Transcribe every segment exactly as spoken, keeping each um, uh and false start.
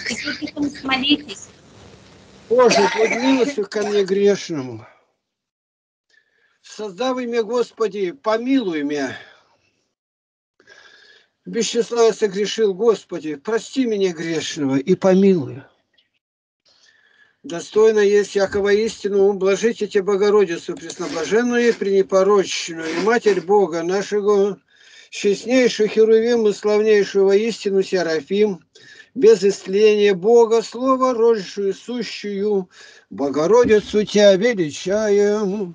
Молитесь. Боже, будь милостив ко мне грешному. Создав имя Господи, помилуй меня. Без числа я согрешил, Господи, прости меня грешного и помилуй. Достойно есть всякого истину, блажите Тебе, Богородицу, пресноблаженную и пренепорочную, и Матерь Бога нашего, честнейшую Херувим и славнейшую воистину Серафим, без истления Бога, Слово, рождшую, сущую, Богородицу Тебя величаем.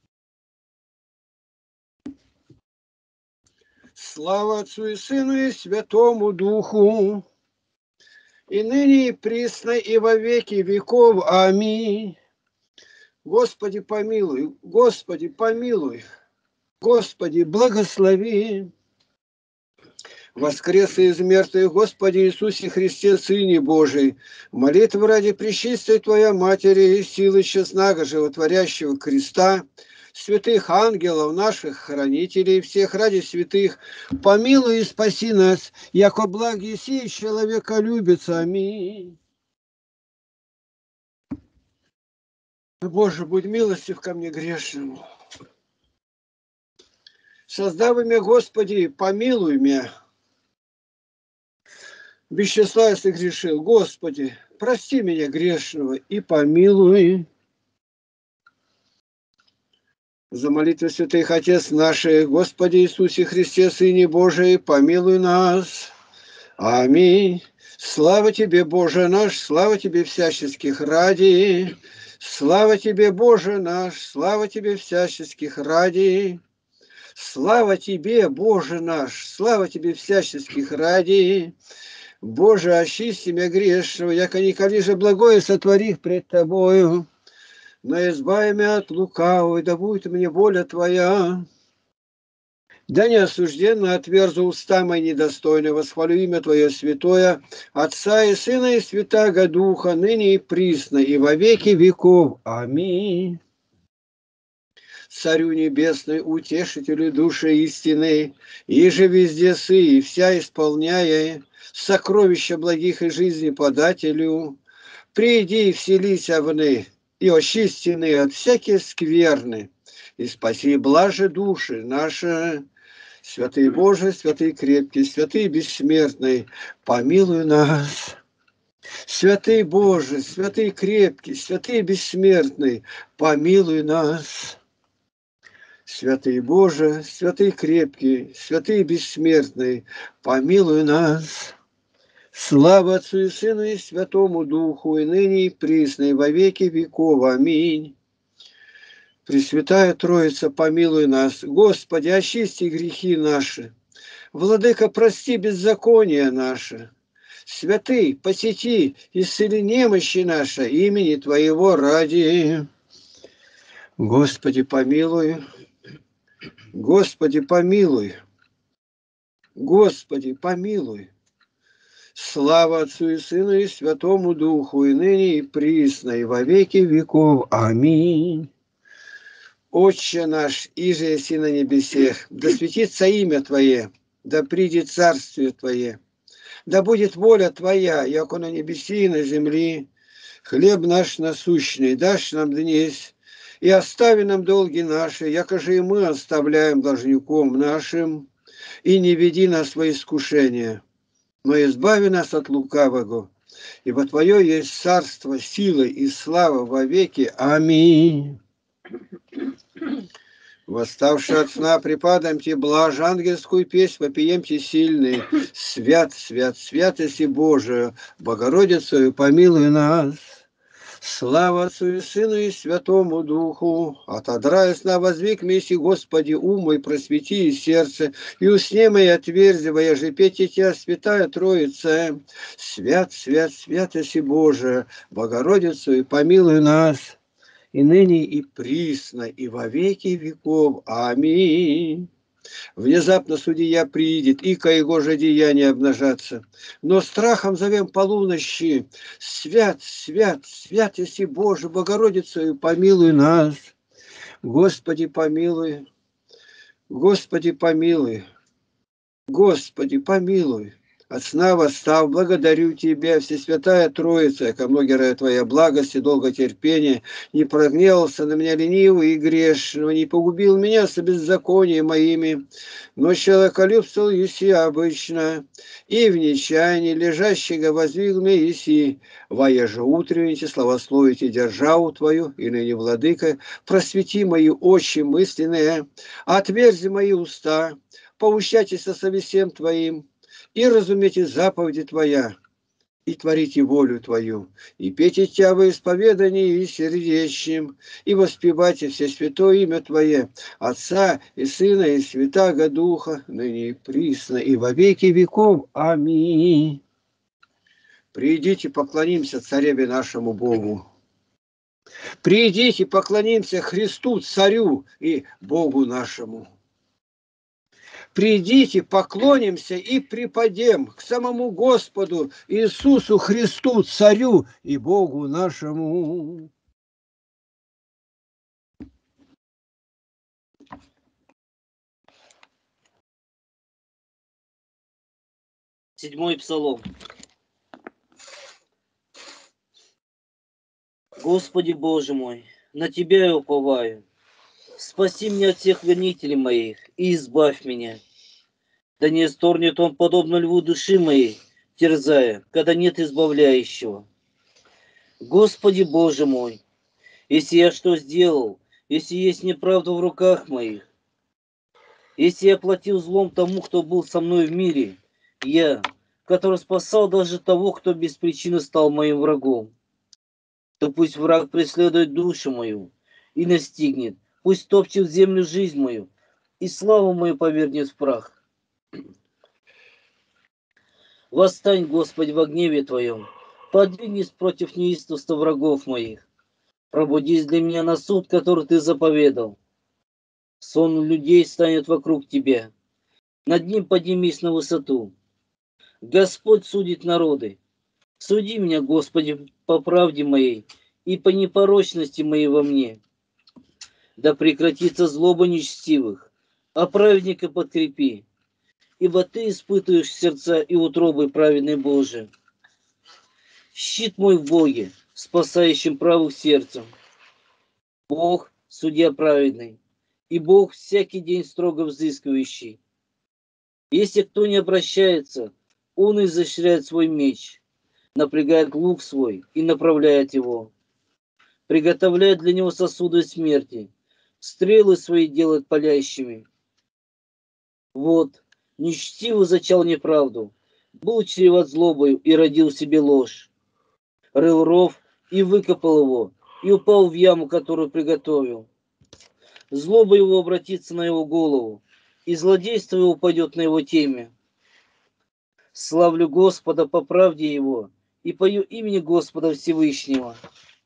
Слава Отцу и Сыну и Святому Духу, и ныне и присно, и во веки веков. Аминь. Господи, помилуй, Господи, помилуй, Господи, благослови. Воскрес из мертвых, Господи Иисусе Христе, Сыне Божий, молитва ради пречистой Твоя Матери и силы честного животворящего креста, святых ангелов, наших хранителей, всех ради святых, помилуй и спаси нас, яко благи сей человека любится. Аминь. Боже, будь милостив ко мне грешному. Создав имя Господи, помилуй меня. Без числа я согрешил, Господи, прости меня грешного и помилуй. За молитву святых Отец наших, Господи Иисусе Христе, Сыне Божий, помилуй нас. Аминь. Слава Тебе, Боже наш, слава Тебе всяческих ради. Слава Тебе, Боже наш, слава Тебе всяческих ради. Слава Тебе, Боже наш, слава Тебе всяческих ради. Боже, очисти меня грешного, яко николи же благое сотворих пред Тобою. Но избави меня от лукавого, да будет мне воля Твоя. Да не осужденно отверзу уста мои недостойные, восхвалю имя Твое святое, Отца и Сына и Святаго Духа, ныне и присно, и во веки веков. Аминь. Царю небесный, утешителю души истины, и же везде сы, и вся исполняя сокровища благих и жизни подателю, приди и вселись вны, и очистины от всякие скверны, и спаси блаже души наши. Святый Боже, святый крепкий, святый бессмертный, помилуй нас. Святый Боже, святый крепкий, святый бессмертный, помилуй нас. Святый Боже, святый крепкий, святый бессмертный, помилуй нас. Слава Отцу и Сыну и Святому Духу, и ныне и присно, и во веки веков. Аминь. Пресвятая Троица, помилуй нас. Господи, очисти грехи наши. Владыка, прости беззакония наши. Святый, посети, исцели немощи наши, имени Твоего ради. Господи, помилуй. Господи, помилуй. Господи, помилуй. Слава Отцу и Сыну и Святому Духу, и ныне и присно, и во веки веков. Аминь. Отче наш, иже еси на небесех, да светится имя Твое, да придет царствие Твое, да будет воля Твоя, яко на небеси и на земли. Хлеб наш насущный дашь нам днесь, и остави нам долги наши, яко же и мы оставляем должником нашим, и не веди нас во искушение, но избави нас от лукавого, ибо Твое есть царство, сила и слава во веки. Аминь. Восставши от сна, преподам Тебе блажь ангельскую песнь, вопием Тебе сильный. Свят, свят, святости Божия, Богородицу, помилуй нас. Слава Отцу и Сыну и Святому Духу, отодрай сна, возвик месси, Господи, ум мой, просвети и сердце, и усне мои отверзи, вояже петь Тебя, Святая Троица. Свят, свят, святости Божия, Богородицу, и помилуй нас. И ныне, и присно, и во веки веков. Аминь. Внезапно судья приидет, и ко его же деяния обнажаться. Но страхом зовем полунощи. Свят, свят, святости Божий, Богородицу, и помилуй нас. Господи, помилуй. Господи, помилуй. Господи, помилуй. От сна восстав, благодарю Тебя, Всесвятая Троица, ко многие Твоя благость и долготерпение, не прогневался на меня ленивый и грешного, не погубил меня со беззаконием моими, но человеколюбствовал еси обычно, и в нечаянии лежащего воздвиг мне еси, вая же утренните, славословите державу Твою, и ныне, Владыка, просвети мои очи мысленные, отверзи мои уста, поучайтесь со совестием Твоим, и разумейте заповеди Твоя, и творите волю Твою, и пейте Тя во исповедании и сердечным, и воспевайте все святое имя Твое, Отца и Сына и Святаго Духа, ныне и присно, и во веки веков. Аминь. Придите, поклонимся Цареве нашему Богу. Придите, поклонимся Христу, Царю и Богу нашему. Придите, поклонимся и припадем к самому Господу Иисусу Христу, Царю и Богу нашему. Седьмой псалом. Господи Боже мой, на Тебя я уповаю. Спаси меня от всех гонителей моих и избавь меня. Да не исторгнет он подобно льву души моей, терзая, когда нет избавляющего. Господи Боже мой, если я что сделал, если есть неправда в руках моих, если я платил злом тому, кто был со мной в мире, я, который спасал даже того, кто без причины стал моим врагом, то пусть враг преследует душу мою и настигнет, пусть топчет землю жизнь мою и славу мою повергнет в прах. Восстань, Господи, во гневе Твоем, подвигнись против неистовства врагов моих. Пробудись для меня на суд, который Ты заповедал. Сон людей станет вокруг Тебя. Над ним поднимись на высоту. Господь судит народы. Суди меня, Господи, по правде моей и по непорочности моей во мне. Да прекратится злоба нечестивых, а праведника подкрепи, ибо Ты испытываешь сердца и утробы праведный Божий. Щит мой в Боге, спасающим правых сердцем. Бог — судья праведный, и Бог всякий день строго взыскивающий. Если кто не обращается, он изощряет свой меч, напрягает лук свой и направляет его. Приготовляет для него сосуды смерти, стрелы свои делает палящими. Вот, нечестиво зачал неправду, был чреват злобою и родил себе ложь. Рыл ров и выкопал его, и упал в яму, которую приготовил. Злоба его обратится на его голову, и злодейство его упадет на его теме. Славлю Господа по правде его, и пою имени Господа Всевышнего.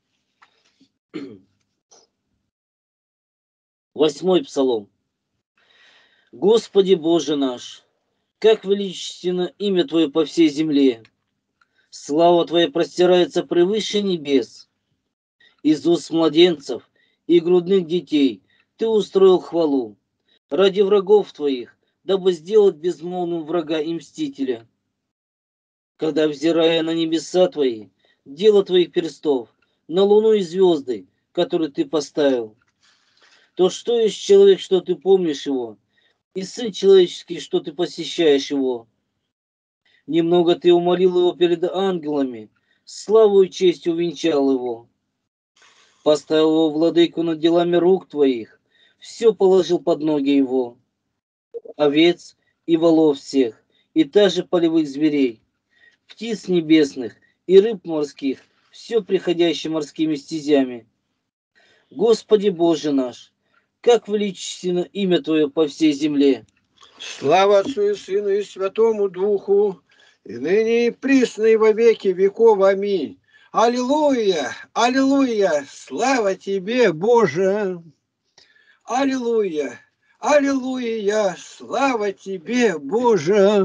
Восьмой псалом. Господи Боже наш, как величественно имя Твое по всей земле! Слава Твоя простирается превыше небес. Из уст младенцев и грудных детей Ты устроил хвалу ради врагов Твоих, дабы сделать безмолвным врага и мстителя. Когда, взирая на небеса Твои, дело Твоих перстов, на луну и звезды, которые Ты поставил, то что есть человек, что Ты помнишь его, и сын человеческий, что Ты посещаешь его? Немного Ты умолил его перед ангелами, славу и честь увенчал его. Поставил его владыку над делами рук Твоих, все положил под ноги его. Овец и волов всех, и даже полевых зверей, птиц небесных и рыб морских, все приходящее морскими стезями. Господи Боже наш, как величественно имя Твое по всей земле! Слава Отцу и Сыну и Святому Духу, и ныне и присно и во веки веков. Аминь. Аллилуйя! Аллилуйя! Слава Тебе, Боже! Аллилуйя! Аллилуйя! Слава Тебе, Боже!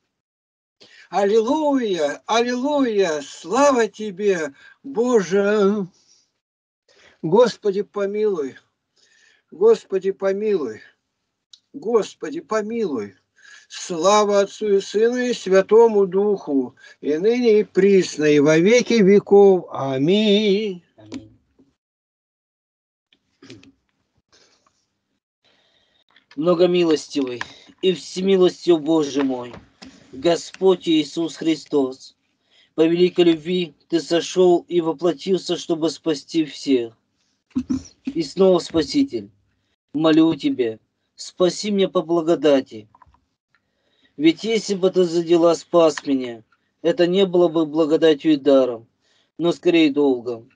Аллилуйя! Аллилуйя! Слава Тебе, Боже! Господи, помилуй! Господи, помилуй! Господи, помилуй! Слава Отцу и Сыну и Святому Духу, и ныне и присно, и во веки веков. Аминь. Аминь. Многомилостивый и всемилостью Божий мой, Господь Иисус Христос, по великой любви Ты сошел и воплотился, чтобы спасти всех. И снова, Спаситель, молю Тебя, спаси меня по благодати. Ведь если бы Ты за дела спас меня, это не было бы благодатью и даром, но скорее долгом.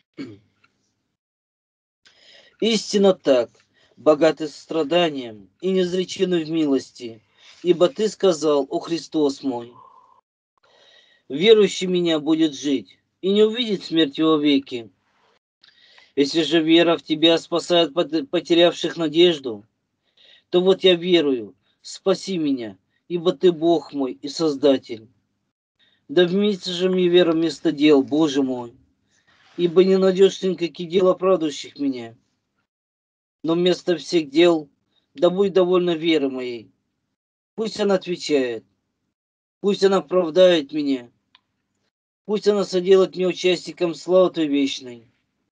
Истинно так, богатый страданием и неизреченный в милости, ибо Ты сказал, о Христос мой, верующий меня будет жить и не увидит смерти вовеки. Если же вера в Тебя спасает потерявших надежду, то вот я верую, спаси меня, ибо Ты Бог мой и Создатель. Да вместе же мне вера вместо дел, Боже мой, ибо не найдешь ты никаких дел, оправдывающих меня. Но вместо всех дел да будь довольна веры моей. Пусть она отвечает, пусть она оправдает меня, пусть она соделает меня участником славы Твоей вечной.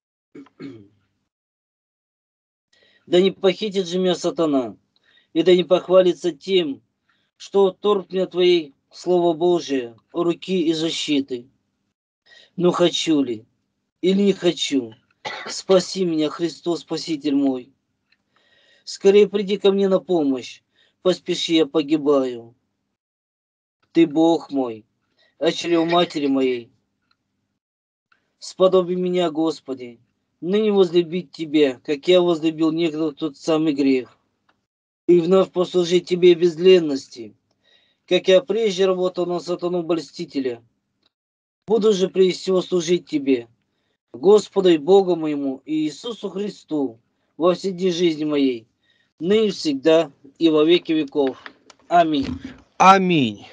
Да не похитит же меня сатана, и да не похвалится тем, что отторг мне Твоей Слово Божие, руки и защиты. Но хочу ли, или не хочу, спаси меня, Христос, Спаситель мой. Скорее приди ко мне на помощь, поспеши, я погибаю. Ты Бог мой, а чрев матери моей. Сподоби меня, Господи, ныне возлюбить Тебя, как я возлюбил некогда тот самый грех, и вновь послужить Тебе без ленности, как я прежде работал на сатану-блестителя. Буду же прежде всего служить Тебе, Господу и Богу моему и Иисусу Христу во все дни жизни моей, ныне всегда и во веки веков. Аминь. Аминь.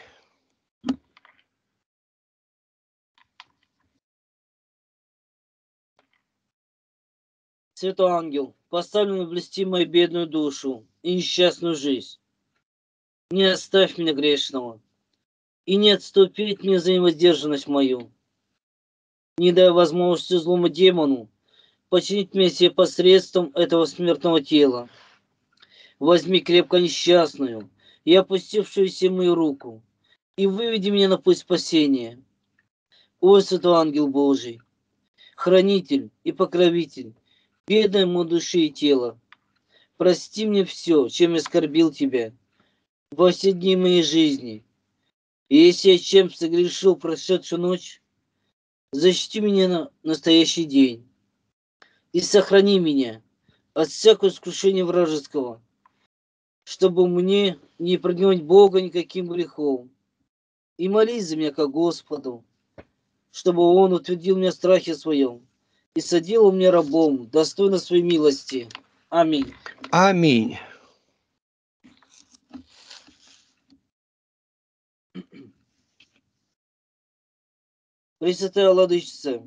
Святой ангел, поставлен блести мою бедную душу и несчастную жизнь. Не оставь меня грешного, и не отступить мне за невоздержанность мою. Не дай возможности злому демону починить меня себе посредством этого смертного тела. Возьми крепко несчастную и опустившуюся мою руку, и выведи меня на путь спасения. О, святой ангел Божий, хранитель и покровитель, бедной моей души и тела, прости мне все, чем я оскорбил Тебя во все дни моей жизни. И если я чем согрешил прошедшую ночь, защити меня на настоящий день и сохрани меня от всякого искушения вражеского, чтобы мне не прогневать Бога никаким грехом. И молись за меня ко Господу, чтобы Он утвердил меня в страхе своем и соделал меня рабом, достойно своей милости. Аминь. Аминь. Пресвятая Владычица,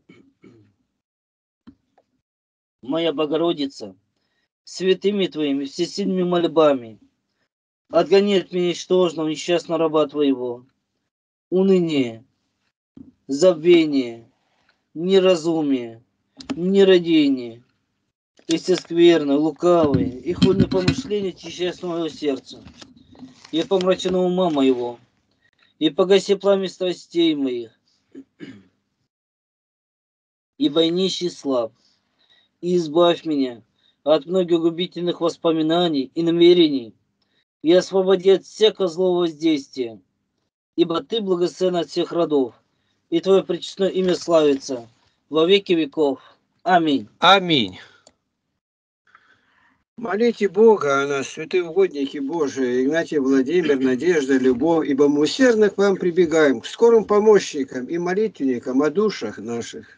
моя Богородица, святыми Твоими всесильными мольбами, отгони от меня ничтожного, несчастного раба Твоего, уныние, забвение, неразумие, нерадение, и все скверные, лукавые, и худные помышления течащего моего сердца, и помраченного ума моего, и погаси пламя страстей моих, ибо я нищий и слаб, и избавь меня от многих губительных воспоминаний и намерений, и освободи от всякого злого воздействия, ибо Ты благословен от всех родов, и Твое пречестное имя славится во веки веков. Аминь. Аминь. Молите Бога о нас, святые угодники Божии, Игнатий Владимир, Надежда, Любовь, ибо мы усердно к вам прибегаем, к скорым помощникам и молитвенникам о душах наших.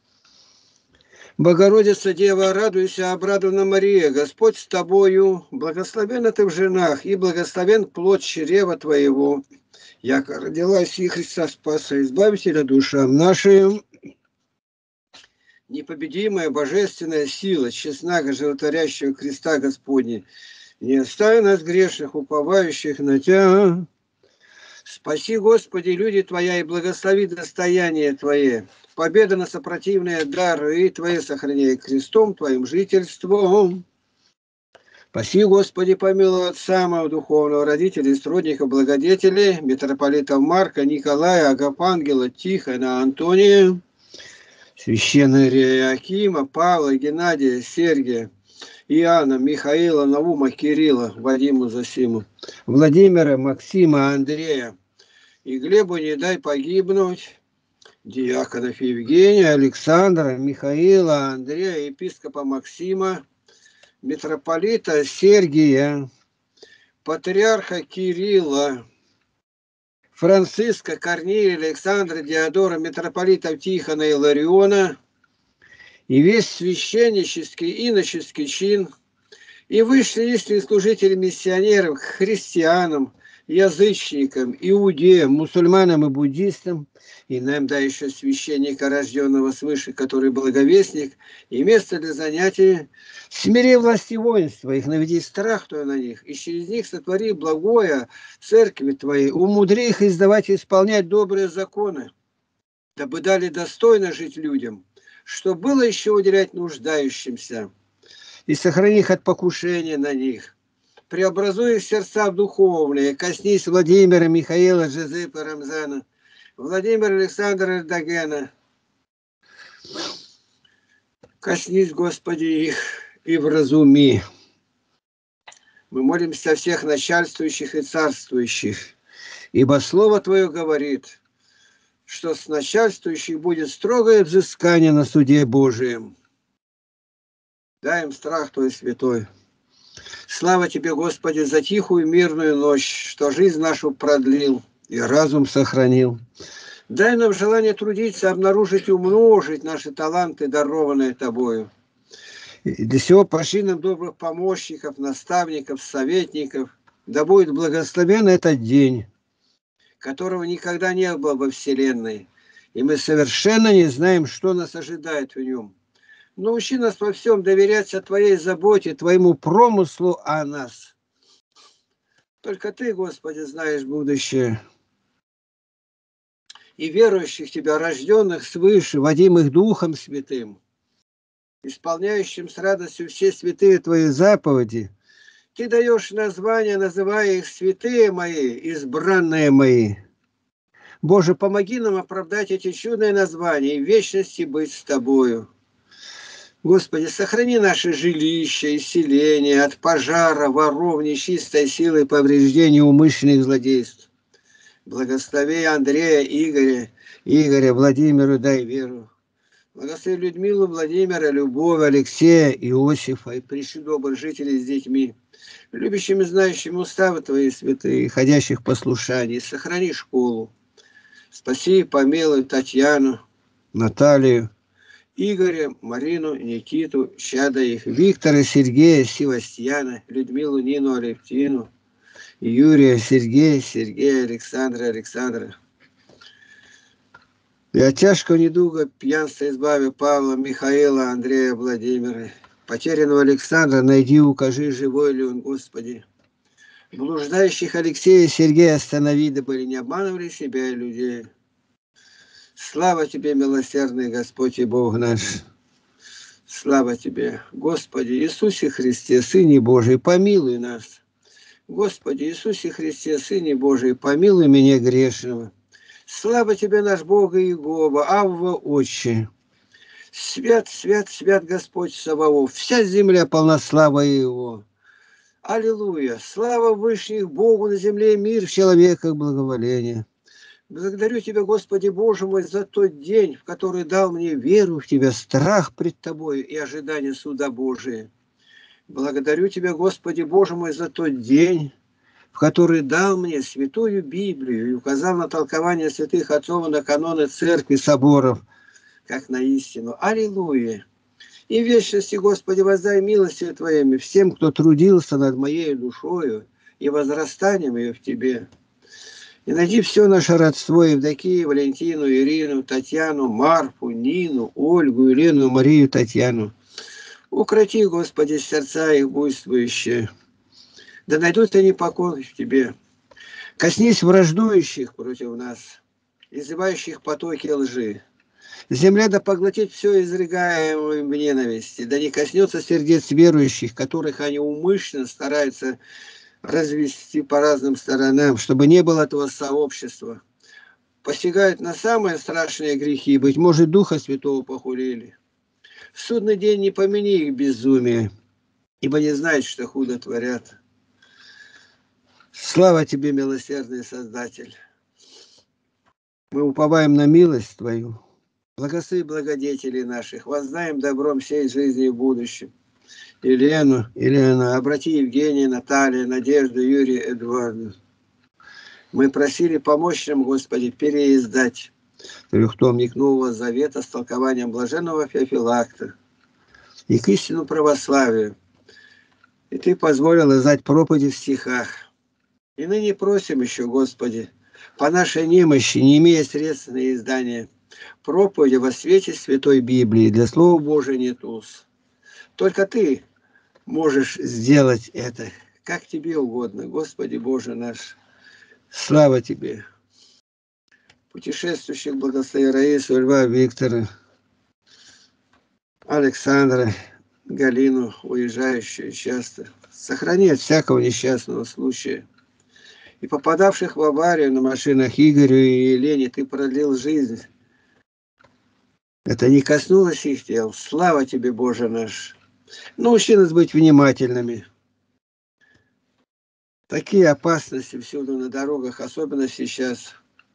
Богородица Дева, радуйся, обрадована Мария, Господь с тобою, благословенна ты в женах, и благословен плод чрева твоего. Яко родилась и Христа Спаса, избавителя душам нашим. Непобедимая божественная сила, честнаго животворящего креста Господня, Не оставь нас грешных, уповающих на Тебя. Спаси, Господи, люди Твоя, и благослови достояние Твое. Победа на сопротивные дары Твои сохраняй крестом Твоим жительством. Спаси, Господи, помилуй от самого духовного родителей, сродников, благодетелей, митрополитов Марка, Николая, Агапангела, Тихона, Антония, священного Иоакима, Павла, Геннадия, Сергия, Иоанна, Михаила, Наума, Кирилла, Вадиму, Засиму, Владимира, Максима, Андрея. И Глебу не дай погибнуть, диаконов Евгения, Александра, Михаила, Андрея, епископа Максима, митрополита Сергия, патриарха Кирилла, Франциска, Корнилия, Александра, Диодора, митрополитов Тихона и Лариона, и весь священнический, иноческий чин, и вышли истинные служители миссионеров к христианам, язычникам, иудеям, мусульманам и буддистам, и нам дай еще священника, рожденного свыше, который благовестник, и место для занятий. Смири власти воинства, их наведи страх Твой на них, и через них сотвори благое церкви Твоей, умудри их издавать и исполнять добрые законы, дабы дали достойно жить людям, что было еще уделять нуждающимся, и сохрани их от покушения на них. Преобразуй их сердца в духовные, коснись Владимира, Михаила, Жозепа, Рамзана, Владимира, Александра, Эрдогена. Коснись, Господи, их и вразуми. Мы молимся о всех начальствующих и царствующих, ибо Слово Твое говорит, что с начальствующих будет строгое взыскание на суде Божием. Дай им страх Твой святой. Слава Тебе, Господи, за тихую мирную ночь, что жизнь нашу продлил и разум сохранил. Дай нам желание трудиться, обнаружить и умножить наши таланты, дарованные Тобою. И для всего пошли нам добрых помощников, наставников, советников. Да будет благословен этот день, которого никогда не было во Вселенной. И мы совершенно не знаем, что нас ожидает в нем. Научи нас во всем доверяться Твоей заботе, Твоему промыслу о нас. Только Ты, Господи, знаешь будущее. И верующих Тебя, рожденных свыше, водимых Духом Святым, исполняющим с радостью все святые Твои заповеди, Ты даешь названия, называя их святые мои, избранные мои. Боже, помоги нам оправдать эти чудные названия и в вечности быть с Тобою. Господи, сохрани наши жилища и селения от пожара, воров, нечистой силы, повреждений, умышленных злодейств. Благослови Андрея, Игоря, Игоря, Владимиру дай веру. Благослови Людмилу, Владимира, Любовь, Алексея, Иосифа и пришли добрых жителей с детьми, любящими, знающими уставы Твои святые, ходящих в послушании. Сохрани школу. Спаси и помилуй Татьяну, Наталью, Игоря, Марину, Никиту, чада их, Виктора, Сергея, Севастьяна, Людмилу, Нину, Алевтину, Юрия, Сергея, Сергея, Александра, Александра. И от тяжкого недуга, пьянства избави Павла, Михаила, Андрея, Владимира. Потерянного Александра найди, укажи, живой ли он, Господи. Блуждающих Алексея, Сергея останови, дабы не обманывали себя и людей. Слава Тебе, милосердный Господь и Бог наш! Слава Тебе, Господи Иисусе Христе, Сыне Божий, помилуй нас! Господи Иисусе Христе, Сыне Божий, помилуй меня грешного! Слава Тебе, наш Бог и Иегова, Авва, Отче! Свят, свят, свят Господь Саваоф, вся земля полна славы Его! Аллилуйя! Слава Вышних Богу на земле, мир в человеках, благоволение! Благодарю Тебя, Господи Боже мой, за тот день, в который дал мне веру в Тебя, страх пред Тобой и ожидание суда Божия. Благодарю Тебя, Господи Боже мой, за тот день, в который дал мне святую Библию и указал на толкование святых отцов и на каноны церкви, соборов, как на истину. Аллилуйя! И в вечности, Господи, воздай милостью Твоими всем, кто трудился над моей душою и возрастанием ее в Тебе. И найди все наше родство: Евдокию, Валентину, Ирину, Татьяну, Марфу, Нину, Ольгу, Елену, Марию, Татьяну. Укроти, Господи, сердца их буйствующие. да найдут они покой в тебе. Коснись враждующих против нас, изливающих потоки лжи. Земля да поглотит все изрыгаемое в ненависти, да не коснется сердец верующих, которых они умышленно стараются развести по разным сторонам, чтобы не было этого сообщества. Посягают на самые страшные грехи, быть может, Духа Святого похулили. В судный день не помяни их безумие, ибо не знают, что худо творят. Слава тебе, милосердный Создатель! Мы уповаем на милость Твою. Благослови благодетелей наших, воздаем добром всей жизни и в будущем. Елену, Елена, обрати Евгения, Наталья, Надежду, Юрия, Эдуарда. Мы просили помочь нам, Господи, переиздать трехтомник Нового Завета с толкованием блаженного Феофилакта и к истину православию. И Ты позволил издать проповеди в стихах. И ныне просим еще, Господи, по нашей немощи, не имея средств на издание, проповеди во свете Святой Библии, для Слова Божия нет уз. Только Ты можешь сделать это, как Тебе угодно, Господи Боже наш. Слава Тебе! Путешествующих благослови Раису, Льва, Виктора, Александра, Галину, уезжающую часто. Сохрани от всякого несчастного случая. И попадавших в аварию на машинах Игорю и Елене Ты продлил жизнь. Это не коснулось их тел. Слава Тебе, Боже наш! Научи нас быть внимательными. Такие опасности всюду на дорогах, особенно сейчас.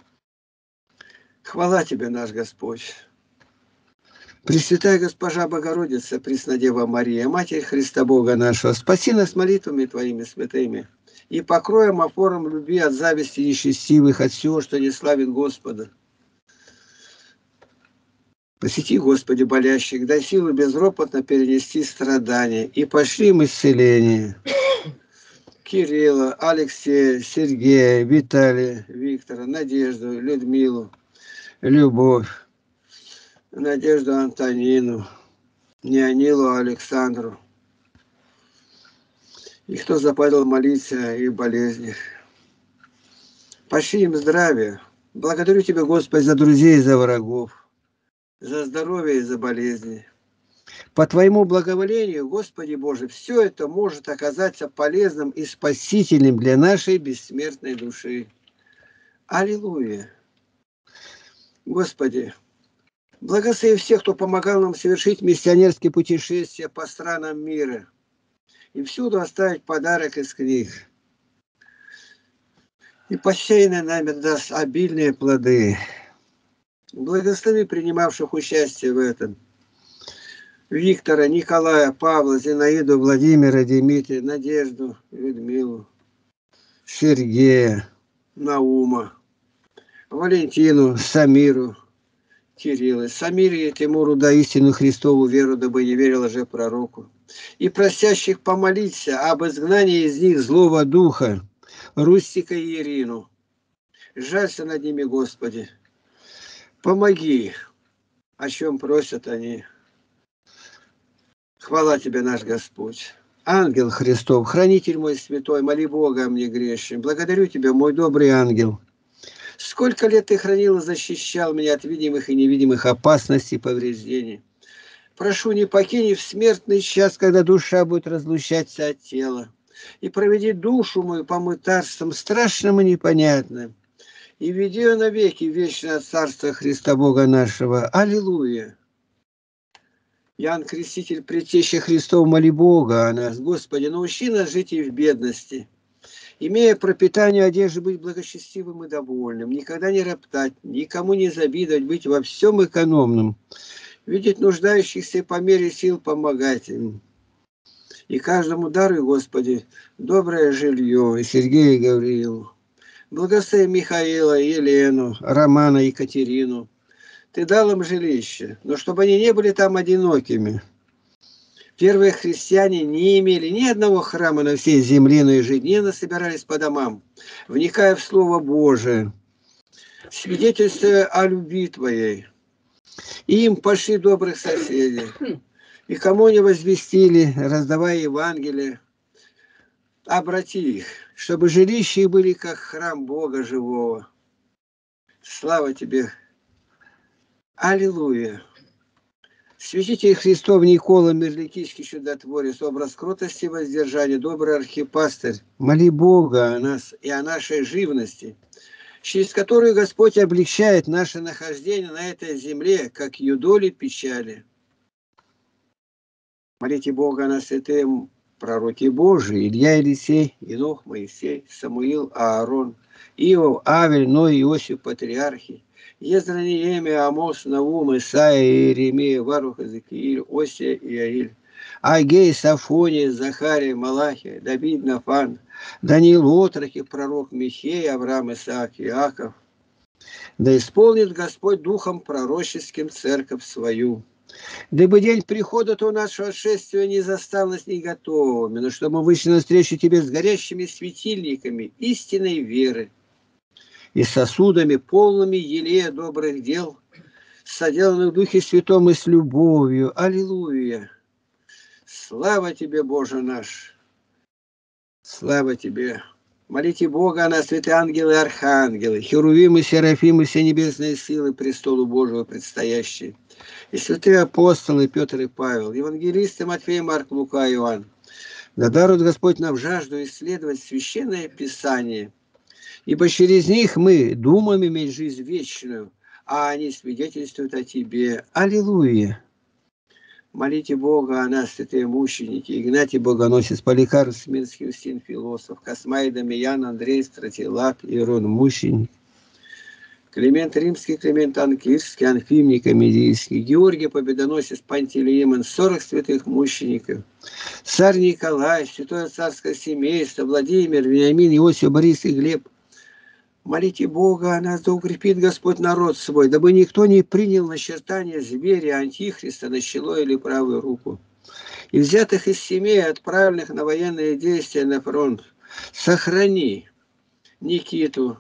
Хвала Тебе, наш Господь! Пресвятая Госпожа Богородица, Преснодева Мария, Матерь Христа Бога нашего, спаси нас молитвами Твоими святыми и покроем опором любви от зависти нечестивых, от всего, что не славит Господа. Посети, Господи, болящих, дай силу безропотно перенести страдания и пошли им исцеление. Кирилла, Алексея, Сергея, Виталия, Виктора, Надежду, Людмилу, Любовь, Надежду Антонину, Неонилу Александру. И кто западал молиться и болезни. Пошли им здравия. Благодарю Тебя, Господи, за друзей и за врагов, за здоровье и за болезни. По Твоему благоволению, Господи Боже, все это может оказаться полезным и спасительным для нашей бессмертной души. Аллилуйя! Господи, благослови всех, кто помогал нам совершить миссионерские путешествия по странам мира и всюду оставить подарок из книг. И посеянное нами даст обильные плоды. Благослови принимавших участие в этом. Виктора, Николая, Павла, Зинаиду, Владимира, Дмитрия, Надежду, Людмилу, Сергея, Наума, Валентину, Самиру, Кирилла. Самире и Тимуру да истину Христову веру, дабы не верил лжепророку. И просящих помолиться об изгнании из них злого духа, Рустика и Ирину. Жалься над ними, Господи. Помоги, о чем просят они. Хвала Тебе, наш Господь. Ангел Христов, хранитель мой святой, моли Бога о мне грешным. Благодарю Тебя, мой добрый ангел. Сколько лет Ты хранил и защищал меня от видимых и невидимых опасностей и повреждений. Прошу, не покинь в смертный час, когда душа будет разлучаться от тела. И проведи душу мою по мытарствам страшным и непонятным. И веди ее навеки в вечное царство Христа Бога нашего. Аллилуйя! Иоанн Креститель, Предтеча Христов, моли Бога о нас. Господи, научи нас жить и в бедности. Имея пропитание одежды, быть благочестивым и довольным, никогда не роптать, никому не завидовать, быть во всем экономным, видеть нуждающихся и по мере сил помогать им. И каждому даруй, Господи, доброе жилье, и Сергею и Гавриилу. Благослови Михаила, Елену, Романа, Екатерину. Ты дал им жилище, но чтобы они не были там одинокими. Первые христиане не имели ни одного храма на всей земле, но ежедневно собирались по домам, вникая в Слово Божие, свидетельствуя о любви Твоей. И им пошли добрых соседей, и кому не возвестили, раздавая Евангелие, обрати их, чтобы жилища их были, как храм Бога живого. Слава тебе! Аллилуйя! Святитель Христов Никола Мерликийский чудотворец, образ кротости и воздержания, добрый архипастырь, моли Бога о нас и о нашей живности, через которую Господь облегчает наше нахождение на этой земле, как юдоли печали. Молите Бога о нас, святым пророки Божии, Илья, Елисей, Енох, Моисей, Самуил, Аарон, Иов, Авель, Ной, Иосиф, патриархи, Ездра, Неемия, Амос, Навум, Исаия, Иеремия, Варух, Иезекииль, Осия, Иаиль, Агей, Сафония, Захария, Малахия, Давид, Нафан, Даниил, Отрохи, пророк Михей, Авраам, Исаак, Иаков. Да исполнит Господь духом пророческим церковь свою. Дабы день прихода-то нашего отшествия не застал нас не готовыми, но чтобы мы вышли навстречу Тебе с горящими светильниками истинной веры и сосудами, полными елея добрых дел, соделанных в Духе Святом и с любовью. Аллилуйя! Слава Тебе, Боже наш! Слава Тебе! Молите Бога о нас, святые ангелы и архангелы, херувимы, серафимы, все небесные силы престолу Божьего предстоящие, и святые апостолы Петр и Павел, евангелисты Матфей, Марк, Лука, Иоанн. Да дарует Господь нам жажду исследовать Священное Писание, ибо через них мы думаем иметь жизнь вечную, а они свидетельствуют о Тебе. Аллилуйя! Молите Бога о нас, святые мученики, Игнатий Богоносец, Поликарп Смирский, Устин Философ, Космай Дамиян, Андрей Стратилат, Ирон Мученик, Климент Римский, Климент Анкирский, Анфим Никомедийский, Георгий Победоносец, Пантелеимон, сорок святых мучеников, царь Николай, святое царское семейство, Владимир, Вениамин, Иосиф, Борис и Глеб. Молите Бога о нас, да укрепит Господь народ свой, дабы никто не принял начертание зверя, антихриста на чело или правую руку. И взятых из семей, отправленных на военные действия на фронт, сохрани Никиту,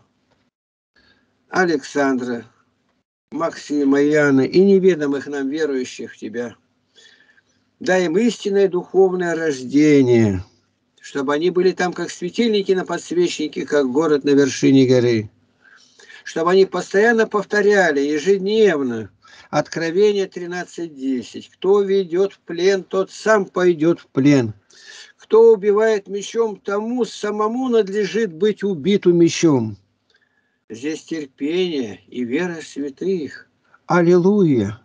Александра, Максима, Яна и неведомых нам верующих в Тебя. Дай им истинное духовное рождение, чтобы они были там, как светильники на подсвечнике, как город на вершине горы. Чтобы они постоянно повторяли ежедневно Откровение тринадцать десять. Кто ведет в плен, тот сам пойдет в плен. Кто убивает мечом, тому самому надлежит быть убиту мечом. Здесь терпение и вера святых. Аллилуйя!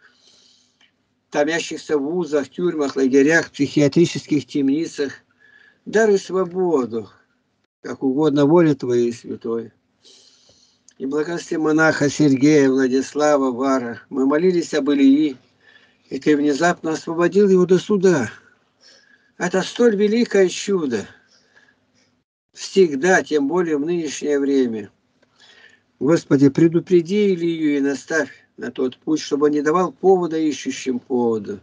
Томящихся в вузах, тюрьмах, лагерях, психиатрических темницах. Даруй свободу, как угодно воле Твоей, святой. И благослови монаха Сергея, Владислава, Вара. Мы молились об Илии, и Ты внезапно освободил его до суда. Это столь великое чудо. Всегда, тем более в нынешнее время. Господи, предупреди Илью и наставь на тот путь, чтобы он не давал повода ищущим повода.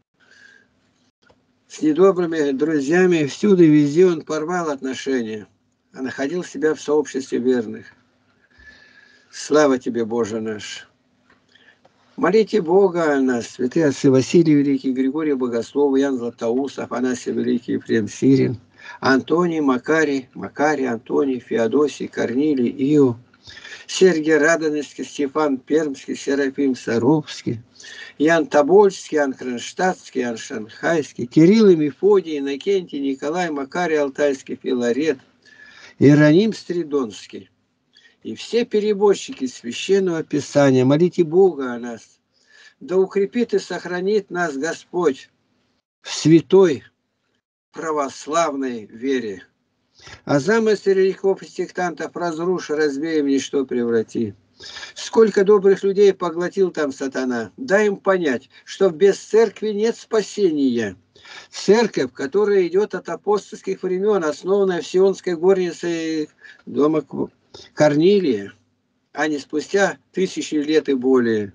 С недобрыми друзьями всюду и везде он порвал отношения, а находил себя в сообществе верных. Слава Тебе, Боже наш! Молите Бога о нас, святые отцы Василий Великий, Григорий Богослов, Ян Златоуст, Афанасий Великий, Ефрем Сирин, Антоний, Макарий, Макарий, Антоний, Феодосий, Корнилий, Ио, Сергий Радонежский, Стефан Пермский, Серафим Саровский, Ян Тобольский, Ян Кронштадтский, Ян Шанхайский, Кирилл и Мефодий, Иннокентий, Николай, Макарий Алтайский, Филарет, Иероним Стридонский. И все переводчики Священного Писания, молите Бога о нас. Да укрепит и сохранит нас Господь в святой православной вере. А замыслы религиозных сектантов разрушь, разбей, в ничто преврати. Сколько добрых людей поглотил там сатана. Дай им понять, что без церкви нет спасения. Церковь, которая идет от апостольских времен, основанная в Сионской горнице дома Корнилия, а не спустя тысячи лет и более.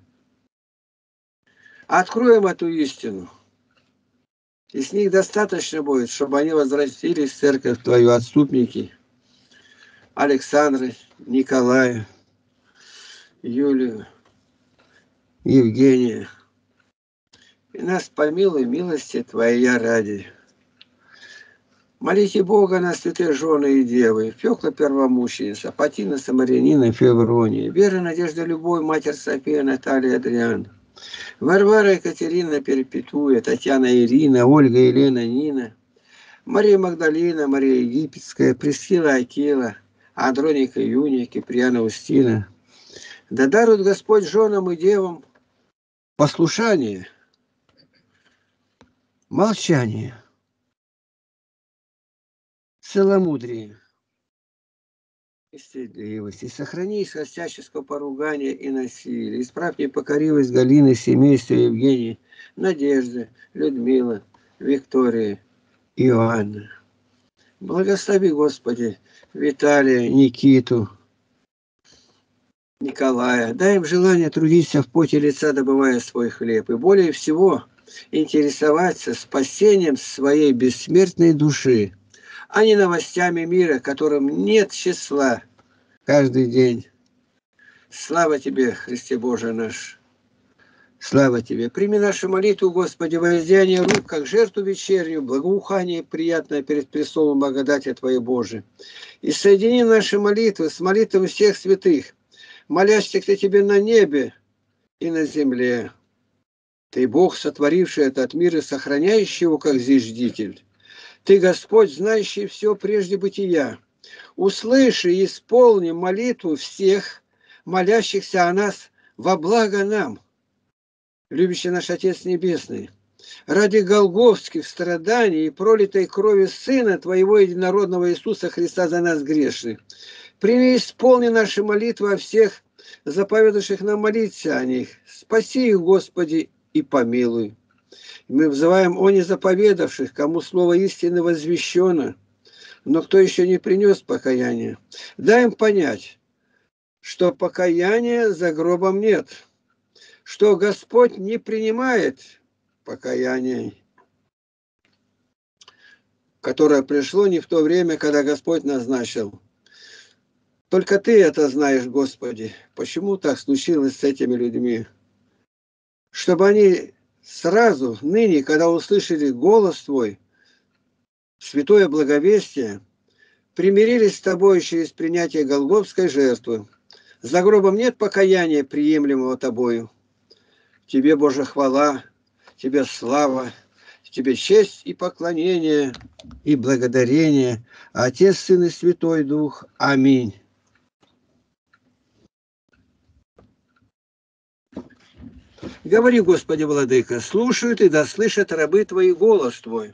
Откроем эту истину. И с них достаточно будет, чтобы они возвратились в церковь Твою, отступники. Александра, Николая, Юлию, Евгения. И нас помилуй милости Твоя ради. Молите Бога на святые жены и девы, Фёкла первомученица, Патина Самарянина, Феврония, Вера, Надежда, Любовь, Матерь София, Наталья, Адриан, Варвара, Екатерина, Перепетуя, Татьяна, Ирина, Ольга, Елена, Нина, Мария Магдалина, Мария Египетская, Пресхила, Акила, Андроника, Юния, Киприана, Устина. Да дарует Господь женам и девам послушание, молчание, целомудрие и стыдливость, и сохрани их от всяческого поругания и насилия. Исправь непокоривость Галины, семейства Евгении, Надежды, Людмила, Виктория, Иоанна. Благослови, Господи, Виталия, Никиту, Николая. Дай им желание трудиться в поте лица, добывая свой хлеб. И более всего интересоваться спасением своей бессмертной души, а не новостями мира, которым нет числа каждый день. Слава Тебе, Христе Боже наш! Слава Тебе! Прими нашу молитву, Господи, воздеяние рук, как жертву вечернюю, благоухание приятное перед престолом благодати Твоей Божией. И соедини наши молитвы с молитвами всех святых, молящихся Тебе на небе и на земле. Ты Бог, сотворивший этот мир и сохраняющий его, как зиждитель. Ты, Господь, знающий все прежде бытия. Услыши и исполни молитву всех, молящихся о нас во благо нам. Любящий наш Отец Небесный, ради голгофских страданий и пролитой крови Сына Твоего единородного Иисуса Христа за нас грешных, прими и исполни наши молитвы о всех, заповедавших нам молиться о них. Спаси их, Господи, и помилуй. Мы взываем о незаповедавших, кому слово истины возвещено, но кто еще не принес покаяние. Дай им понять, что покаяния за гробом нет, что Господь не принимает покаяние, которое пришло не в то время, когда Господь назначил. Только Ты это знаешь, Господи, почему так случилось с этими людьми. Чтобы они сразу, ныне, когда услышали голос Твой, святое благовестие, примирились с Тобой через принятие голгофской жертвы. За гробом нет покаяния, приемлемого Тобою. Тебе, Боже, хвала, Тебе слава, Тебе честь и поклонение, и благодарение. Отец, Сын и Святой Дух. Аминь. Говори, Господи, Владыка, слушают и да слышат рабы Твои голос Твой.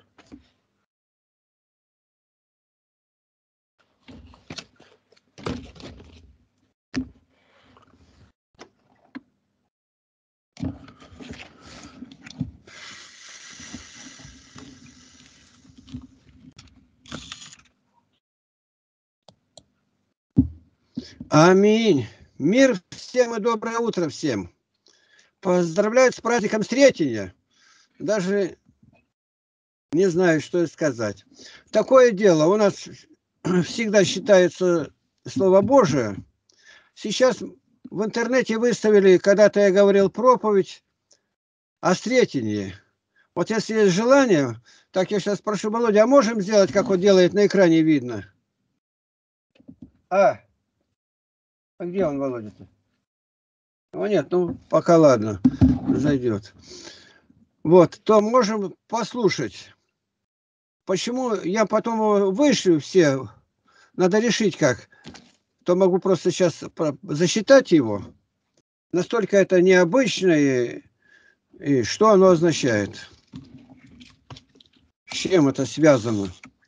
Аминь. Мир всем и доброе утро всем. Поздравляю с праздником Сретения. Даже не знаю, что сказать. Такое дело. У нас всегда считается Слово Божие. Сейчас в интернете выставили, когда-то я говорил проповедь о Сретении. Вот если есть желание, так я сейчас прошу, Володя, а можем сделать, как он делает на экране видно? А, а где он, Володя-то? Ну нет, ну пока ладно, зайдет. Вот, то можем послушать. Почему я потом вышлю все, надо решить как. То могу просто сейчас засчитать его. Настолько это необычно, и, и что оно означает. С чем это связано?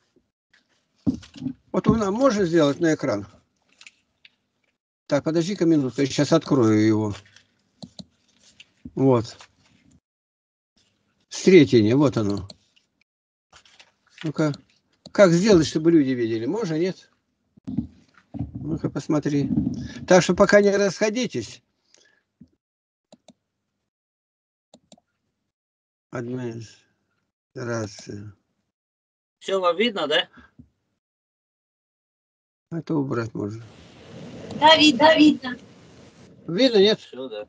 Вот он может сделать на экран? Так, подожди-ка минутку, я сейчас открою его. Вот. Сретение, вот оно. Ну-ка, как сделать, чтобы люди видели? Можно, нет? Ну-ка, посмотри. Так что пока не расходитесь. Администрация. Все вам видно, да? Это убрать можно. Да, видно, видно. Видно, нет? Все, да.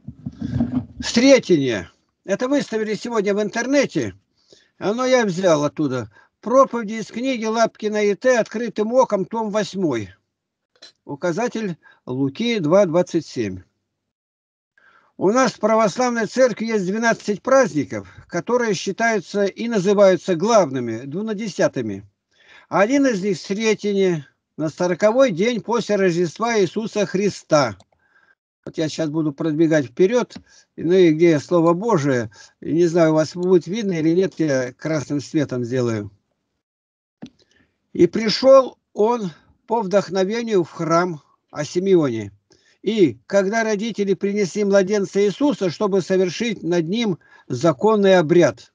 Сретение. Это выставили сегодня в интернете. Оно я взял оттуда. Проповеди из книги Лапкина И Т «Открытым оком», том восьмой. Указатель Луки два двадцать семь. У нас в православной церкви есть двенадцать праздников, которые считаются и называются главными, двунадесятыми. Один из них – Сретение, на сороковой день после Рождества Иисуса Христа. Вот я сейчас буду продвигать вперед, ну и где Слово Божие, не знаю, у вас будет видно или нет, я красным светом сделаю. И пришел он по вдохновению в храм о Симеоне. И когда родители принесли младенца Иисуса, чтобы совершить над ним законный обряд.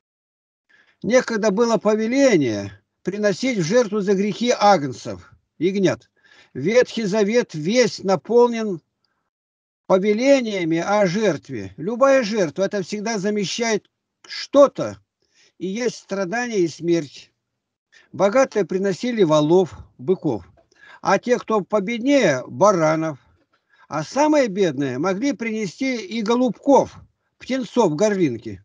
Некогда было повеление приносить в жертву за грехи агнцев, ягнят. Ветхий Завет весь наполнен повелениями о жертве. Любая жертва – это всегда замещает что-то, и есть страдания и смерть. Богатые приносили волов, быков, а те, кто победнее, баранов. А самые бедные могли принести и голубков, птенцов горлинки.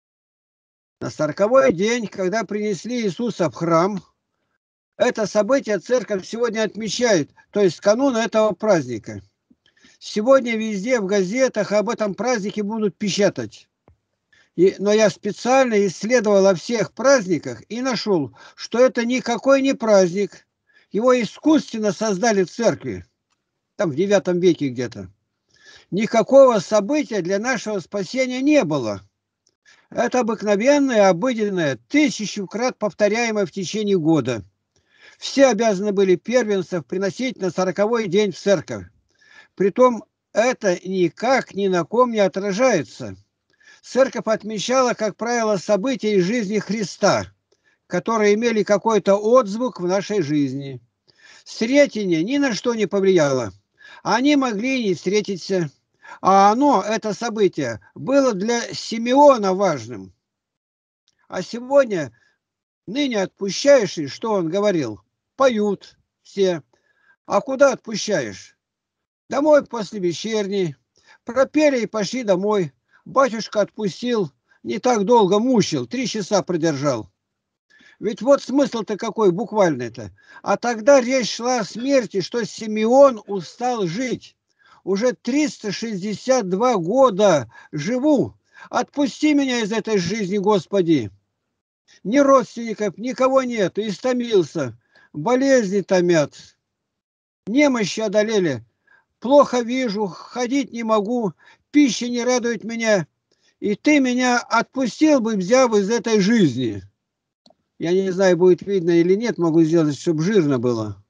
На сороковой день, когда принесли Иисуса в храм, это событие церковь сегодня отмечает, то есть канун этого праздника. Сегодня везде в газетах об этом празднике будут печатать. И, но я специально исследовал о всех праздниках и нашел, что это никакой не праздник. Его искусственно создали в церкви. Там в девятом веке где-то. Никакого события для нашего спасения не было. Это обыкновенное, обыденное, тысячукрат повторяемое в течение года. Все обязаны были первенцев приносить на сороковой день в церковь. Притом это никак ни на ком не отражается. Церковь отмечала, как правило, события из жизни Христа, которые имели какой-то отзвук в нашей жизни. Сретение ни на что не повлияло. Они могли и не встретиться. А оно, это событие, было для Симеона важным. А сегодня ныне отпущающий, что он говорил? Поют все. А куда отпущаешь? Домой после вечерней. Пропели и пошли домой. Батюшка отпустил, не так долго мучил, три часа продержал. Ведь вот смысл-то какой буквальный-то. А тогда речь шла о смерти, что Симеон устал жить. Уже триста шестьдесят два года живу. Отпусти меня из этой жизни, Господи. Ни родственников, никого нет, истомился. Болезни томят. Немощи одолели. Плохо вижу, ходить не могу, пища не радует меня. И ты меня отпустил бы, взяв из этой жизни. Я не знаю, будет видно или нет, могу сделать, чтобы жирно было.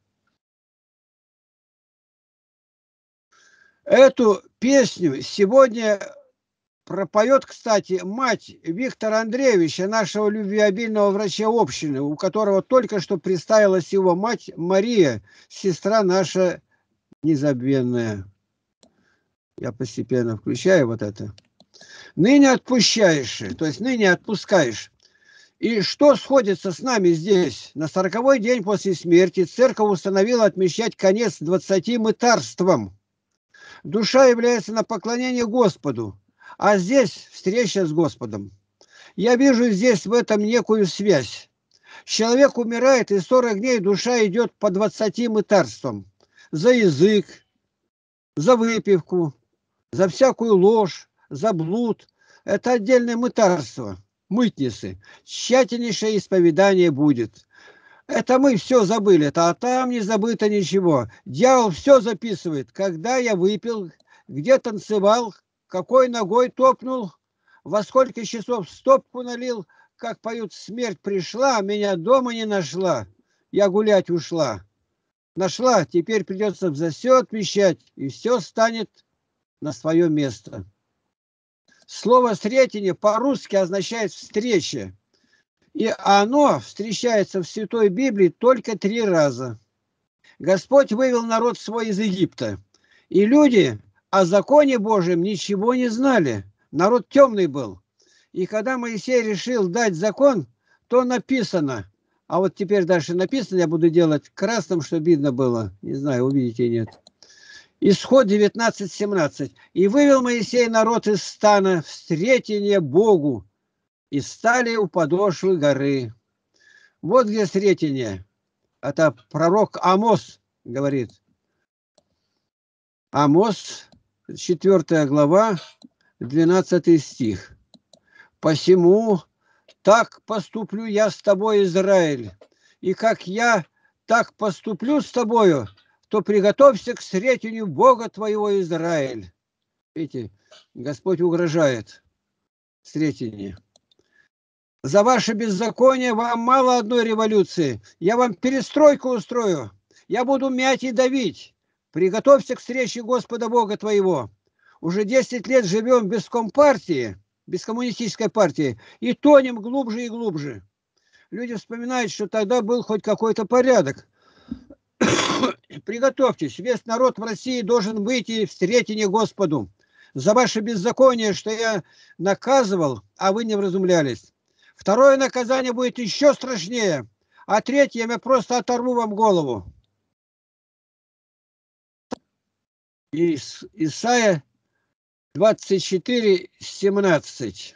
Эту песню сегодня пропоет, кстати, мать Виктора Андреевича, нашего любвеобильного врача общины, у которого только что представилась его мать Мария, сестра наша незабвенная. Я постепенно включаю вот это. Ныне отпущаешь, то есть ныне отпускаешь. И что сходится с нами здесь? На сороковой день после смерти церковь установила отмечать конец двадцати мытарствам. Душа является на поклонение Господу, а здесь встреча с Господом. Я вижу здесь в этом некую связь. Человек умирает, и сорок дней душа идет по двадцати мытарствам. За язык, за выпивку, за всякую ложь, за блуд. Это отдельное мытарство. Мытницы. Тщательнейшее исповедание будет. Это мы все забыли, а там не забыто ничего. Дьявол все записывает. Когда я выпил, где танцевал, какой ногой топнул, во сколько часов стопку налил, как поют, смерть пришла, меня дома не нашла. Я гулять ушла. Нашла, теперь придется за все отвечать, и все станет на свое место. Слово «сретение» по-русски означает «встреча». И оно встречается в Святой Библии только три раза. Господь вывел народ свой из Египта. И люди о законе Божьем ничего не знали. Народ темный был. И когда Моисей решил дать закон, то написано. А вот теперь дальше написано, я буду делать красным, чтобы видно было. Не знаю, увидите или нет. Исход девятнадцать семнадцать. «И вывел Моисей народ из стана в сретение Богу, и стали у подошвы горы». Вот где сретение. Это пророк Амос говорит. Амос, четвёртая глава, двенадцатый стих. «Посему так поступлю я с тобой, Израиль, и как я так поступлю с тобою, то приготовься к сретению Бога твоего, Израиль». Видите, Господь угрожает сретение. «За ваше беззаконие вам мало одной революции. Я вам перестройку устрою. Я буду мять и давить. Приготовься к встрече Господа Бога твоего». Уже десять лет живем без компартии, без коммунистической партии, и тонем глубже и глубже. Люди вспоминают, что тогда был хоть какой-то порядок. Приготовьтесь, весь народ в России должен выйти в сретение Господу. За ваше беззаконие, что я наказывал, а вы не вразумлялись. Второе наказание будет еще страшнее, а третье я просто оторву вам голову. Ис Исайя двадцать четыре, семнадцать.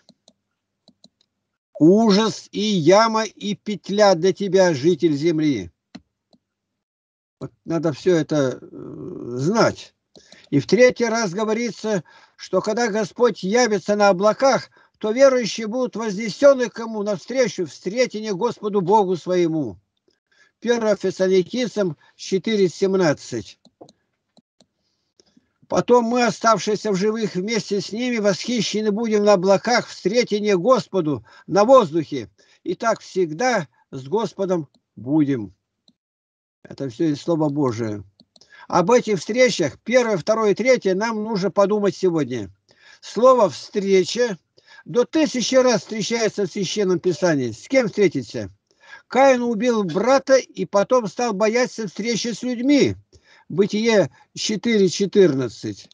Ужас и яма и петля для тебя, житель земли. Вот надо все это знать. И в третий раз говорится, что когда Господь явится на облаках, то верующие будут вознесены кому навстречу, в сретение Господу Богу своему. первое Фессалоникийцам четыре, семнадцать. Потом мы, оставшиеся в живых, вместе с ними восхищены будем на облаках в сретение Господу на воздухе. И так всегда с Господом будем. Это все из Слова Божия. Об этих встречах, первое, второе и третье, нам нужно подумать сегодня. Слово «встреча» до тысячи раз встречается в Священном Писании. С кем встретиться? Каин убил брата и потом стал бояться встречи с людьми. Бытие четыре, четырнадцать.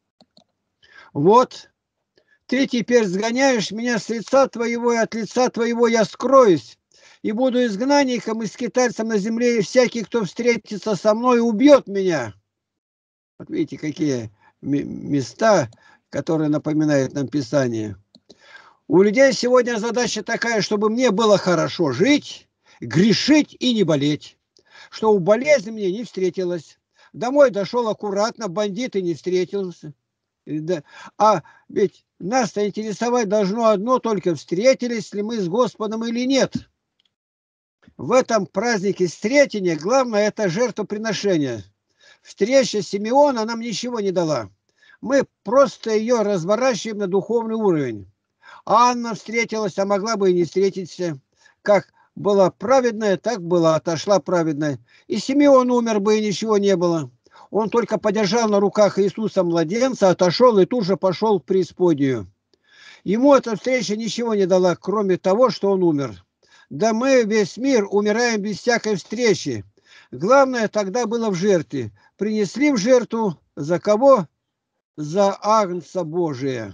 Вот, ты теперь сгоняешь меня с лица твоего, и от лица твоего я скроюсь, и буду изгнанником и скитальцем на земле, и всякий, кто встретится со мной, убьет меня. Вот видите, какие места, которые напоминают нам Писание. У людей сегодня задача такая, чтобы мне было хорошо жить, грешить и не болеть, чтобы болезнь мне не встретилась. Домой дошел аккуратно, бандиты не встретился. А ведь нас-то интересовать должно одно только, встретились ли мы с Господом или нет. В этом празднике встретения главное это жертвоприношение. Встреча Симеона нам ничего не дала. Мы просто ее разворачиваем на духовный уровень. Анна встретилась, а могла бы и не встретиться. Как была праведная, так была, отошла праведная. И Симеон умер бы, и ничего не было. Он только подержал на руках Иисуса младенца, отошел и тут же пошел в преисподнюю. Ему эта встреча ничего не дала, кроме того, что он умер. Да мы, весь мир, умираем без всякой встречи. Главное тогда было в жертве. Принесли в жертву за кого? За Агнца Божия,